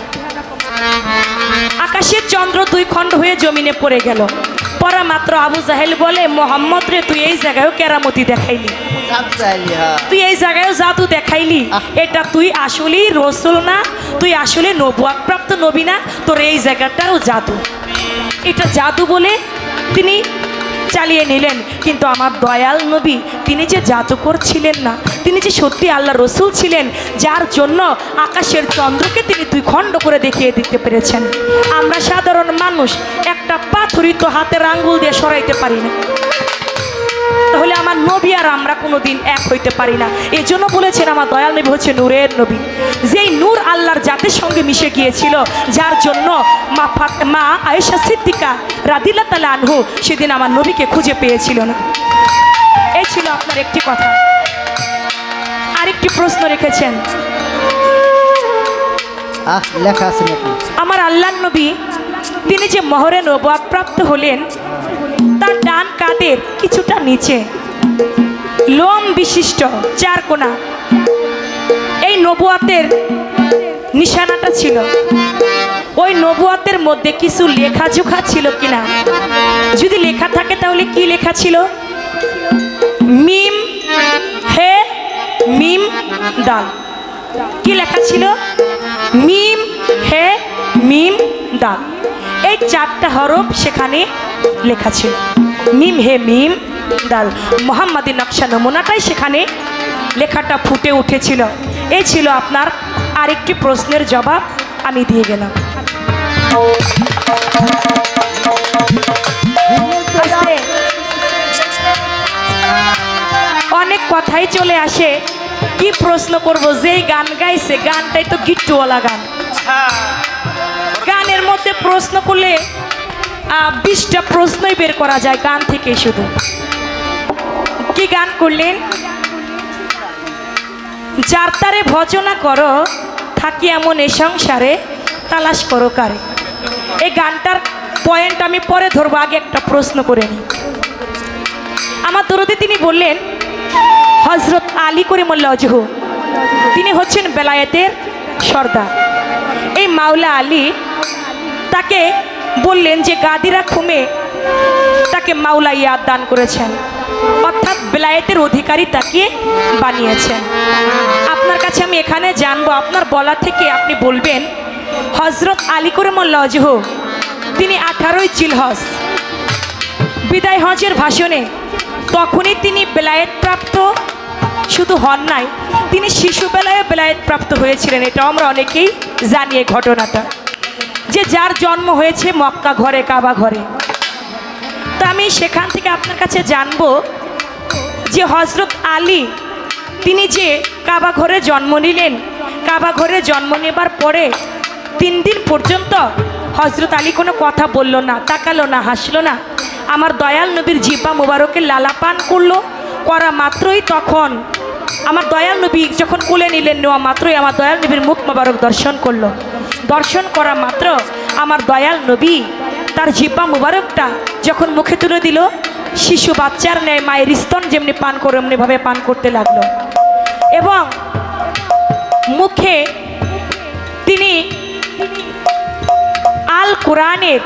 S3: আকাশের চন্দ্র 2 খণ্ড হয়ে জমিনে পড়ে গেল। পরা মাত্র আবু জাহেল বলে, মোহাম্মদ রে, তুই এই জায়গায়ও কেরামতি দেখাইলি, তুই এই জায়গায়ও জাদু দেখাইলি। এটা তুই আসলেই রসুল না, তুই আসলে নবুয়ত প্রাপ্ত নবী না, তোর এই জায়গাটারও জাদু। এটা জাদু বলে তিনি চালিয়ে নিলেন। কিন্তু আমার দয়াল নবী, তিনি যে জাদুকর ছিলেন না, তিনি যে সত্যি আল্লাহ রসুল ছিলেন, যার জন্য আকাশের চন্দ্রকে তিনি 2 খণ্ড করে দেখিয়ে দিতে পেরেছেন। আমরা সাধারণ মানুষ একটা পাথরই তো হাতের আঙ্গুল দিয়ে সরাইতে পারি না। তাহলে আমার নবী আর আমরা কোনোদিন এক হইতে পারি না। এই জন্য বলেছেন আমার দয়াল নবী হচ্ছে নূরের নবী। যেই নূর আল্লাহর জাতের সঙ্গে মিশে গিয়েছিল, যার জন্য মা আয়েশা সিদ্দিকা রাদিয়াল্লাহু তাআলা আনহু সেদিন আমার নবীকে খুঁজে পেয়েছিল না। এই ছিল আপনার একটি কথা। আরেকটি প্রশ্ন রেখেছেন,
S2: লেখা আছে নাকি?
S3: আমার আল্লাহর নবী তিনি যে মহরে নবুয়াত প্রাপ্ত হলেন তার ডান কাঁধের কিছুটা নিচে লোম বিশিষ্ট চার কোনা এই নবুয়াতের নিশানাটা ছিল। ওই নবুয়াতের মধ্যে কিছু লেখাজোখা ছিল কিনা, যদি লেখা থাকে তাহলে কি লেখা ছিল? মিম হে মিম দাল। কি লেখা ছিল? মিম হে মিম দাল। এই চারটা হরফ সেখানে লেখা ছিল। মিম হে মিম দাল, মোহাম্মদী নকশা নমুনাটাই সেখানে লেখাটা ফুটে উঠেছিল। এই ছিল আপনার আরেকটি প্রশ্নের জবাব আমি দিয়ে গেলাম। অনেক কথাই চলে আসে, কি প্রশ্ন করব? যেই গান গাইছে গানটাই তো গিট্টুওয়ালা গান। গানের মধ্যে প্রশ্ন করলে 20টা প্রশ্নই বের করা যায় গান থেকে। শুধু কি গান করলেন? যার তারে ভজনা করো থাকি এমন এ সংসারে তালাশ করো কারে। এই গানটার পয়েন্ট আমি পরে ধরবো, আগে একটা প্রশ্ন করে নিই। আমার দরদে তিনি বললেন হজরত আলী করিমুল্লাহ ওয়াজহু, তিনি হচ্ছেন বেলায়েতের সর্দার। এই মাওলা আলী তাকে বললেন যে গাদিরা খুমে তাকে মাওলা ইয়াদ দান করেছেন, অর্থাৎ বেলায়েতের অধিকারী তাকে বানিয়েছেন। আপনার কাছে আমি এখানে জানবো, আপনার বলা থেকে আপনি বলবেন হজরত আলী করিমুল্লাহ ওয়াজহু তিনি 18ই জিলহজ বিদায় হজের ভাষণে তখনই তিনি বেলায়েত প্রাপ্ত শুধু হন নাই, তিনি শিশুবেলায় বেলায়েত প্রাপ্ত হয়েছিলেন। এটা আমরা অনেকেই জানি এই ঘটনাটা, যে যার জন্ম হয়েছে মক্কা ঘরে, কাবা ঘরে। তো আমি সেখান থেকে আপনার কাছে জানবো যে হজরত আলী তিনি যে কাবা ঘরে জন্ম নিলেন, কাবা ঘরে জন্ম নেবার পরে 3 দিন পর্যন্ত হজরত আলী কোনো কথা বলল না, তাকালো না, হাসলো না। আমার দয়াল নবীর জিহ্বা মুবারকের লালাপান করলো, করা মাত্রই তখন আমার দয়াল নবী যখন কোলে নিলেন, নেওয়া মাত্রই আমার দয়াল নবীর মুখ মুবারক দর্শন করলো। দর্শন করা মাত্র আমার দয়াল নবী তার জিহ্বা মুবারকটা যখন মুখে তুলে দিল, শিশু বাচ্চার ন্যায় মায়ের স্তন যেমনি পান করে এমনিভাবে পান করতে লাগলো। এবং মুখে তিনি আল কোরআনের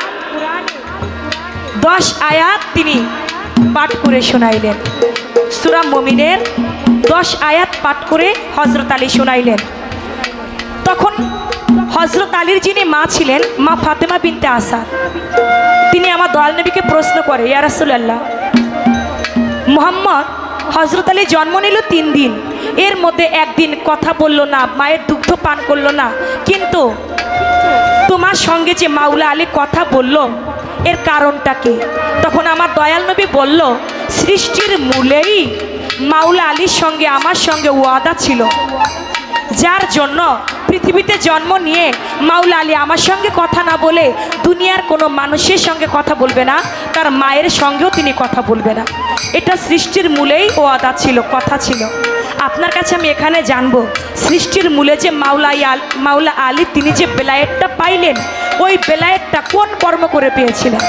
S3: 10 আয়াত তিনি পাঠ করে শোনাইলেন। সূরা মুমিনের 10 আয়াত পাঠ করে হজরত আলী শোনাইলেন। তখন হজরত আলীর যিনি মা ছিলেন, মা ফাতেমা বিনতে আসাদ, তিনি আমার দয়াল নবীকে প্রশ্ন করে, ইয়া রাসূলুল্লাহ, মুহাম্মদ হজরত আলী জন্ম নিল 3 দিন, এর মধ্যে একদিন কথা বলল না, মায়ের দুগ্ধ পান করলো না, কিন্তু তোমার সঙ্গে যে মাওলা আলী কথা বলল এর কারণটা কি? তখন আমার দয়াল নবী বলল, সৃষ্টির মূলেই মাওলা আলীর সঙ্গে আমার সঙ্গে ওয়াদা ছিল, যার জন্য পৃথিবীতে জন্ম নিয়ে মাওলা আলী আমার সঙ্গে কথা না বলে দুনিয়ার কোনো মানুষের সঙ্গে কথা বলবে না, তার মায়ের সঙ্গেও তিনি কথা বলবে না। এটা সৃষ্টির মূলেই ওয়াদা ছিল, কথা ছিল। আপনার কাছে আমি এখানে জানবো, সৃষ্টির মূলে যে মাওলা আলী তিনি যে বেলায়েতটা পাইলেন, ওই বেলায়েতটা কোন কর্ম করে পেয়েছিলেন?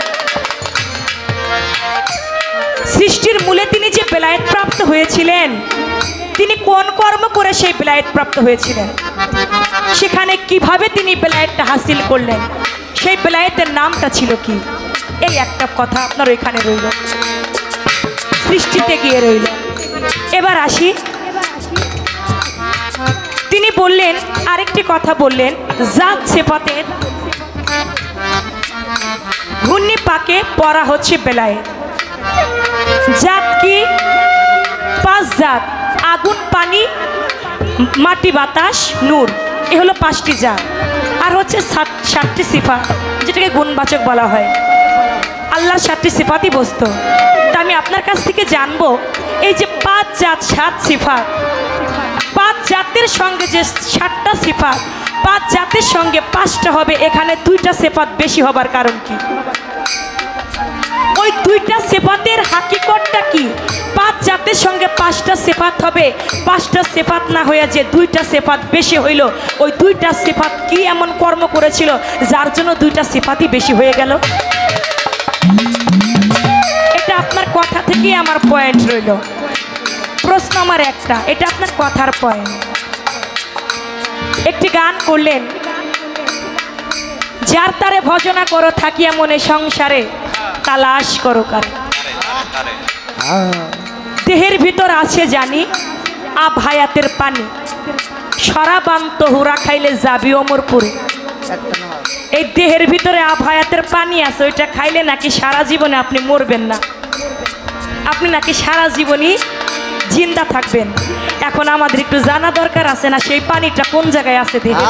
S3: সৃষ্টির মূলে তিনি যে বেলায়েত প্রাপ্ত হয়েছিলেন, তিনি কোন কর্ম করে সেই বেলায়েত প্রাপ্ত হয়েছিলেন? সেখানে কিভাবে তিনি বেলায়েতটা হাসিল করলেন? সেই বেলায়েতের নামটা ছিল কি? এই একটা কথা আপনার ওইখানে রইল, সৃষ্টিতে গিয়ে রইল। এবার আসি, তিনি বললেন আরেকটি কথা বললেন, জাত সিফাতের ঘূর্ণি পাকে পড়া হচ্ছে বেলায়েত। জাত কি? 5 জাত, আগুন, পানি, মাটি, বাতাস, নূর, এ হলো 5টি জাত। আর হচ্ছে 7টি সিফাত, যেটাকে গুণবাচক বলা হয়। আল্লাহর 7টি সিফাতই বস্তু। তা আমি আপনার কাছ থেকে জানবো, এই যে 5 জাত 7 সিফাত, 5 জাতের সঙ্গে যে 7টা সিফাত, 5 জাতের সঙ্গে 5টা হবে, এখানে 2টা সিফাত বেশি হবার কারণ কি? ওই দুইটা সিফাতের হাকিকতটা কি? 5 জাতের সঙ্গে 5টা সিফাত হবে, 5টা সিফাত না হয়ে যে দুইটা সিফাত বেশি হইল, ওই দুইটা সিফাত কি এমন কর্ম করেছিল যার জন্য দুইটা সিফাতই বেশি হয়ে গেল? এটা আপনার কথা থেকেই আমার পয়েন্ট রইল। প্রশ্ন আমার একটা, এটা আপনার কথার পয়েন্ট। একটি গান করলেন, যার তারে ভজনা করো থাকিয়া মনে সংসারে তালাশ করো কারে। দেহের ভিতর আছে জানি আব হায়াতের পানি, সরাবান তহুরা খাইলে যাবি অমরপুরে। এই দেহের ভিতরে আব হায়াতের পানি আছে, ওইটা খাইলে নাকি সারা জীবনে আপনি মরবেন না, আপনি নাকি সারা জীবনই জিন্দা থাকবেন। এখন আমাদের একটু জানা দরকার আছে না সেই পানিটা কোন জায়গায় আছে দেহে?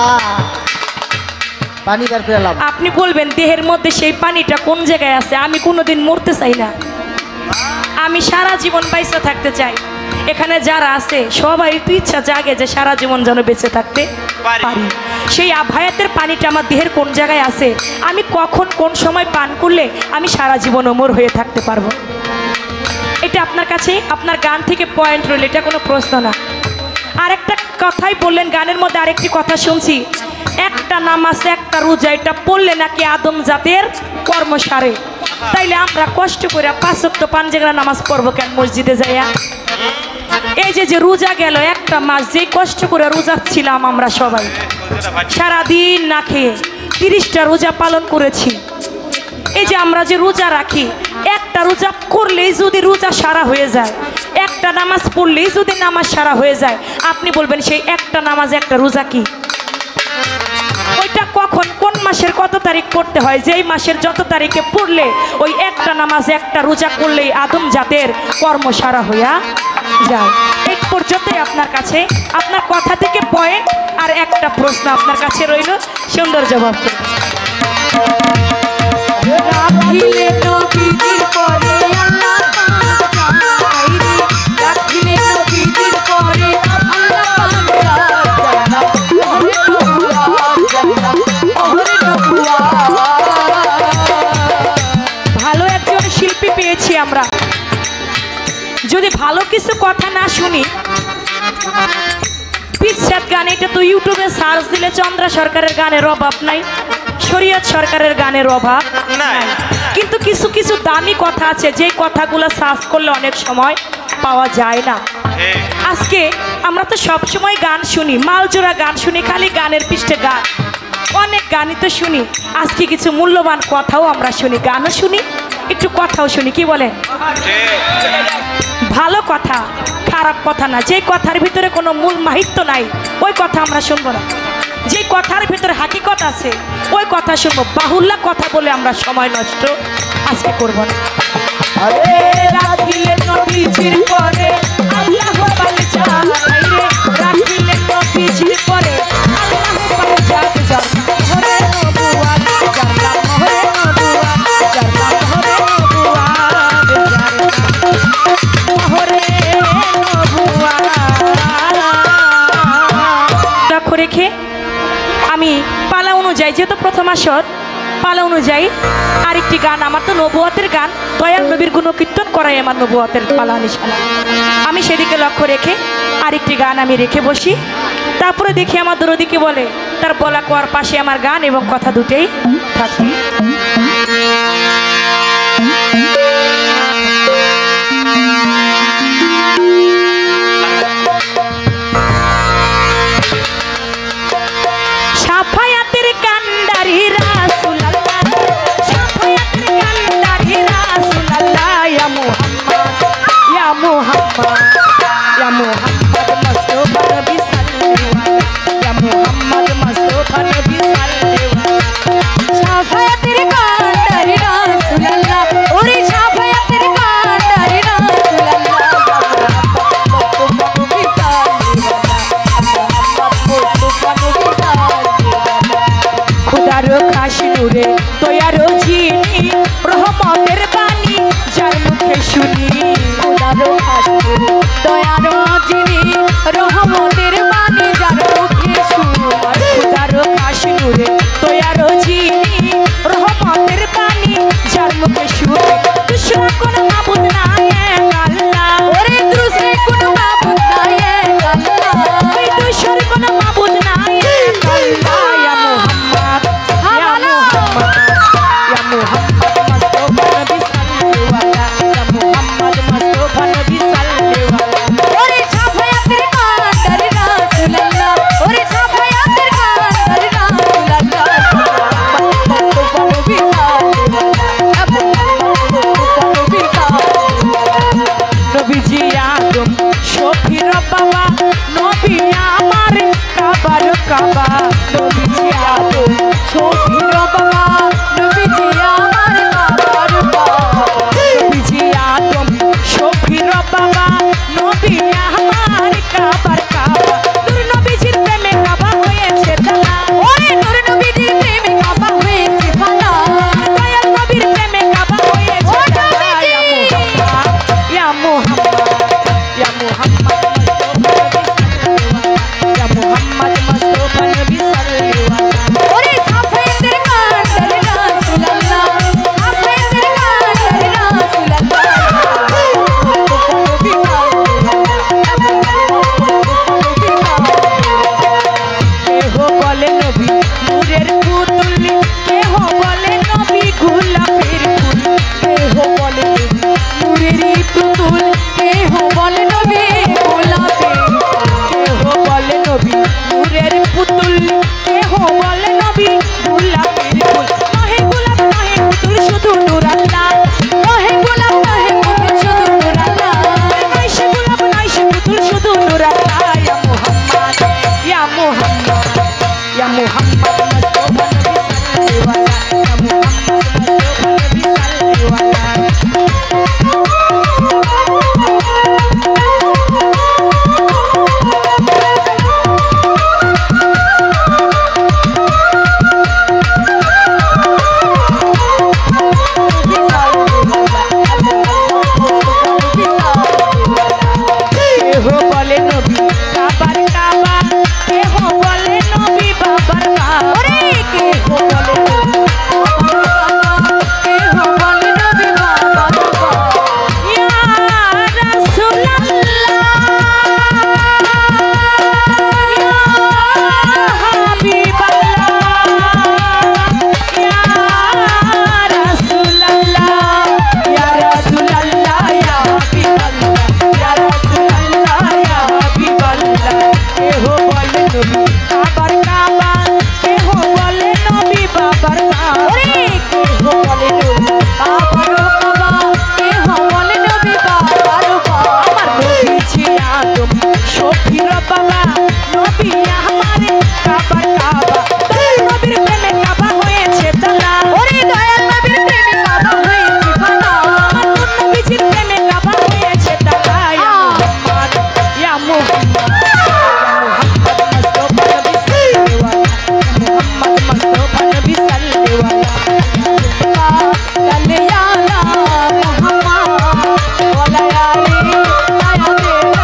S2: পানি বের করে লাভ।
S3: আপনি বলবেন দেহের মধ্যে সেই পানিটা কোন জায়গায় আছে। আমি কোনোদিন মরতে চাই না, আমি সারা জীবন বেঁচে থাকতে চাই। এখানে যারা আছে সবাই তো ইচ্ছা জাগে যে সারা জীবন যেন বেঁচে থাকতে পারি। সেই আভায়াতের পানিটা আমার দেহের কোন জায়গায় আছে, আমি কখন কোন সময় পান করলে আমি সারা জীবন অমর হয়ে থাকতে পারবো। এটা আপনার কাছে আপনার গান থেকে পয়েন্ট রইল, এটা কোনো প্রশ্ন না। আরেকটা কথাই বললেন গানের মধ্যে, আরেকটি কথা শুনছি, একটা নামাজ একটা রোজা এটা পড়লে নাকি আদম জাতের কর্ম সারে। তাইলে আমরা কষ্ট করে 5 ওয়াক্ত পাঁচজেগরা নামাজ পড়বো কেন মসজিদে যাইয়া? এই যে রোজা গেল একটা মাস, যে কষ্ট করে রোজা ছিলাম আমরা সবাই সারাদিন না খেয়ে 30টা রোজা পালন করেছি। এই যে আমরা যে রোজা রাখি, একটা রোজা করলেই যদি রোজা সারা হয়ে যায়, একটা নামাজ পড়লেই যদি নামাজ সারা হয়ে যায়, আপনি বলবেন সেই একটা নামাজ একটা রোজা কি? ওইটা কখন কোন মাসের কত তারিখ পড়তে হয়, যেই মাসের যত তারিখে পড়লে ওই একটা নামাজ একটা রোজা করলেই আদম জাতের কর্ম সারা হইয়া যায়। এই পর্যন্তই আপনার কাছে আপনার কথা থেকে পয়েন্ট। আর একটা প্রশ্ন আপনার কাছে রইল, সুন্দর জবাব দিন। রাখিলে নবীজির পরে আল্লাহ পাইরে, রাখিলে নবীজির পরে আল্লাহ ভালো একজন শিল্পী পেয়েছি আমরা। যদি ভালো কিছু কথা না শুনি, বিচ্ছেদ গান, এটা তো ইউটিউবে সার্চ দিলে চন্দ্রা সরকারের গানের অভাব নাই, শরীয়ত সরকারের গানের অভাব নাই, কিন্তু কিছু কিছু দামি কথা আছে যে কথাগুলো সার্চ করলে অনেক সময় পাওয়া যায় না। আজকে আমরা তো সব সময় গান শুনি, মালজোড়া গান শুনি, খালি গানের পৃষ্ঠে গান, অনেক গানই তো শুনি। আজকে কিছু মূল্যবান কথাও আমরা শুনি, গানও শুনি, একটু কথাও শুনি। কি বলেন? ভালো কথা, খারাপ কথা না, যে কথার ভিতরে কোনো মূল মাহিত্য নাই ওই কথা আমরা শুনবো না, যে কথার ভিতরে হাকিকত আছে ওই কথা শুনবো। বাহুল্য কথা বলে আমরা সময় নষ্ট আজকে করবো না। রাখিলে নবীজির পরে আল্লাহ পালে যাইরে, রাখিলে নবীজির পরে আল্লাহ পালে যাক হরে নবুয়াত, জান্নাত হরে নবুয়াত, জান্নাত হরে নবুয়াত, জান্নাত হরে নবুয়াত। লক্ষ্য রেখে আমি পালা অনুযায়ী, যেহেতু প্রথম আসর, পালা অনুযায়ী আরেকটি গান, আমার তো নবুয়তের গান, দয়াল নবীর গুণকীর্তন করাই আমার নবুয়তের পালা নিশানা। আমি সেদিকে লক্ষ্য রেখে আরেকটি গান আমি রেখে বসি, তারপরে দেখি আমার দরদিকে বলে তার বলা কোয়ার পাশে আমার গান এবং কথা দুটেই থাকে। সাফায়াতের কান্ডারি রাসূলুল্লাহ, সাফায়াতের কান্ডারি রাসূলুল্লাহ, ইয়া মুহাম্মদ, ইয়া মুহাম্মদ, ইয়া মুহাম্মদ মুস্তাফা নবী সাল্লাল্লাহু, ইয়া মুহাম্মদ মুস্তাফা নবী সাল্লাল্লাহু। সাফায়াতের কান্ডারি রাসূলুল্লাহ, ওরে সাফায়াতের কান্ডারি রাসূলুল্লাহ, মুস্তাফা নবী নূরে দয়ারো যিনি রহমতের বাণী যার মুখে শুনি, খোদারো খাসনুরে দয়ারো যিনি রহমতের বাণী যার মুখে শুনি, খোদারো খাসনুরে দয়ারো যিনি রহমতের বাণী যার মুখে শুনি। বাবা নবী আমার কাবার কাবা নবীজি আদম শফির বাবা নবীজি আমার কাবার বাবা নবীজি আদম শফির বাবা নবী আমার কাবার কাবা নূর নবীজির প্রেমে কাবা হয়েছে জানা ওরে নূর নবীজির প্রেমে কাবা হয়েছে জানা দয়াল নবীর প্রেমে কাবা হয়েছে জানা ইয়া মুহাম্মদ ইয়া মুহাম্মদ ইয়া মুহাম্মদ মুস্তাফা নবী সাল্লাল্লাহু ওরে সাফেদের কান্ডার রাসূলুল্লাহ সাফেদের কান্ডার রাসূলুল্লাহ কেহ বলে নবী নূরের পুতুল কেহ বলে নবী গোলাপের ফুল কেহ বলে নূরের পুতুল কেহ বলে নবী গোলাপের কেহ বলে নবী নূরের পুতুল কেহ বলে নবী গোলাপের ফুল নহে গোলাপ নহে পুতুল শুধু নূর আল্লাহ নহে গোলাপ নহে পুতুল শুধু নূর আল্লাহ নয় সে গোলাপ নয় সে পুতুল শুধু নূর আল্লাহ ইয়া মুহাম্মদ ইয়া মুহাম্মদ মুস্তাফা নবী সাল্লাল্লাহু আলাইহি ইয়া মুহাম্মদ কেহ বলে নবী কাবার কাবা কেহ বলে নবী বাবার বাবা ওরে কেহ বলে নবী কেহ বলে নবী বাবার বাবা ইয়া রাসূলুল্লাহ ইয়া হাবিবাল্লাহ ইয়া রাসূলুল্লাহ ইয়া রাসূলুল্লাহ ইয়া হাবিবাল্লাহ ইয়া রাসূলুল্লাহ ইয়া হাবিবাল্লাহ কেহ বলে নবী কাবার কাবা কেহ বলে নবী বাবার বাবা ওরে কেহ বলে নবী কাবার কাবা কেহ বলে নবী বাবার বাবা আমার নবীজি আদম শফির বাবা নবী আমার কাবার কাবা দয়াল নবীর প্রেমে কাবা হয়েছে জানা ওরে দয়াল নবীর প্রেমে কাবা হয়েছে জানা আমার নূর নবীজির প্রেমে কাবা হয়েছে জানা ইয়া মুহাম্মদ মুস্তাফা নবী সাল্লাল্লাহু আলাইহি ইয়া মুহাম্মদ ওয়ালা আলি আয়াতেনা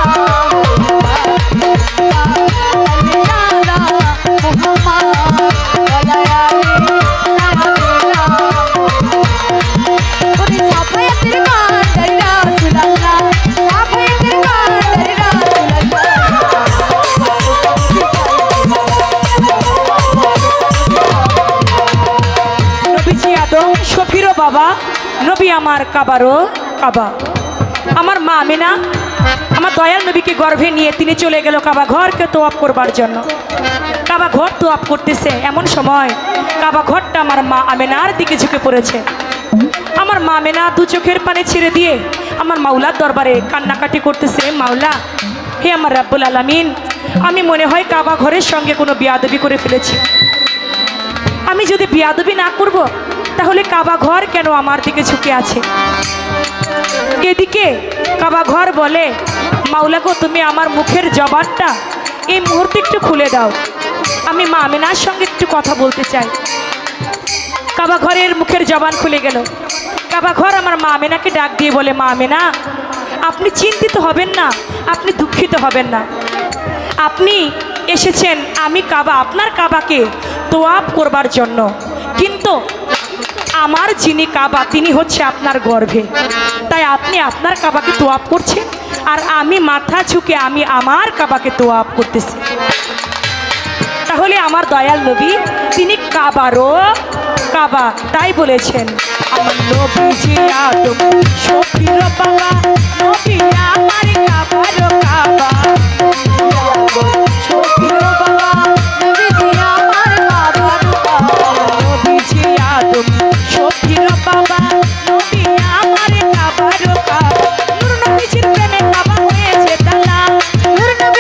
S3: নবীজি আদম শফিরও বাবা নবী আমার কাবারও কাবা আমার মা আমিনা আমার দয়াল নবীকে গর্ভে নিয়ে তিনি চলে গেল কাবা ঘরকে তোয়াব করবার জন্য কাবা ঘর তোয়াব করতেছে এমন সময় কাবা ঘরটা আমার মা আমিনার দিকে ঝুঁকে পড়েছে আমার মা আমিনা দু চোখের পানি ছেড়ে দিয়ে আমার মাওলার দরবারে কান্নাকাটি করতেছে মাওলা হে আমার রাব্বুল আলামিন আমি মনে হয় কাবা ঘরের সঙ্গে কোনো বিয়াদবি করে ফেলেছি আমি যদি বিয়াদবি না করব তাহলে কাবা ঘর কেন আমার দিকে ঝুঁকে আছে এদিকে কাবা ঘর বলে মাওলা গো তুমি আমার মুখের জবানটা এই মুহূর্তে একটু খুলে দাও আমি মা আমিনার সঙ্গে একটু কথা বলতে চাই কাবা ঘরের মুখের জবান খুলে গেল কাবা ঘর আমার মা আমিনাকে ডাক দিয়ে বলে মা আমিনা আপনি চিন্তিত হবেন না আপনি দুঃখিত হবেন না আপনি এসেছেন আমি কাবা আপনার কাবাকে তোয়াব করবার জন্য কিন্তু আমার যিনি কাবা তিনি হচ্ছে আপনার গর্ভে তাই আপনি আপনার কাবাকে তোয়াব করছেন আর আমি মাথা ঝুঁকে আমি আমার কাবাকে তোয়াব করতেছি তাহলে আমার দয়াল নবী তিনি কাবারও কাবা তাই বলেছেন আমার নবীজি আদম শফির বাবা নবী আমার কাবারও কাবা শফির বাবা নবীজি আমার কাবারও কাবা নবীজি আদম শফির বাবা নবী আমার কাবারও কাবা নূর নবীজির প্রেমে কাবা হয়েছে জানা নূর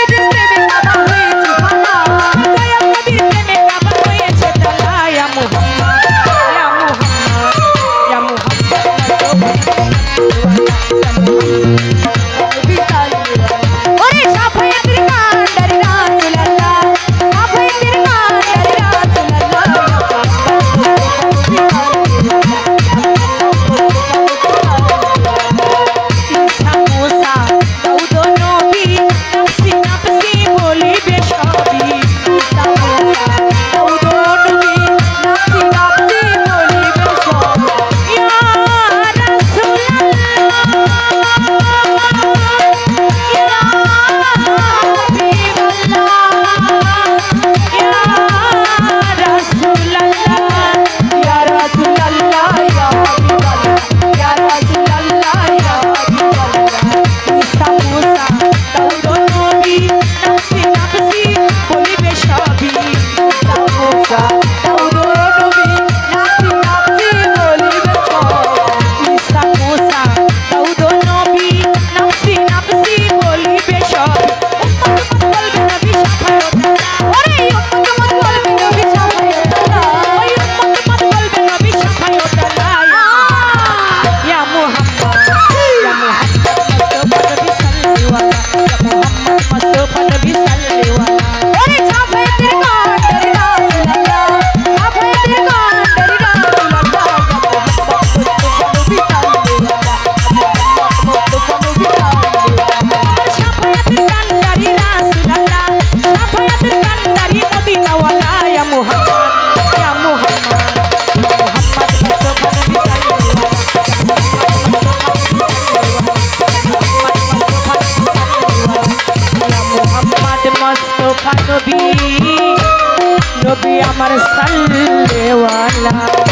S3: মুস্তাফা নবী, নবী আমার সাল্লেওয়ালা।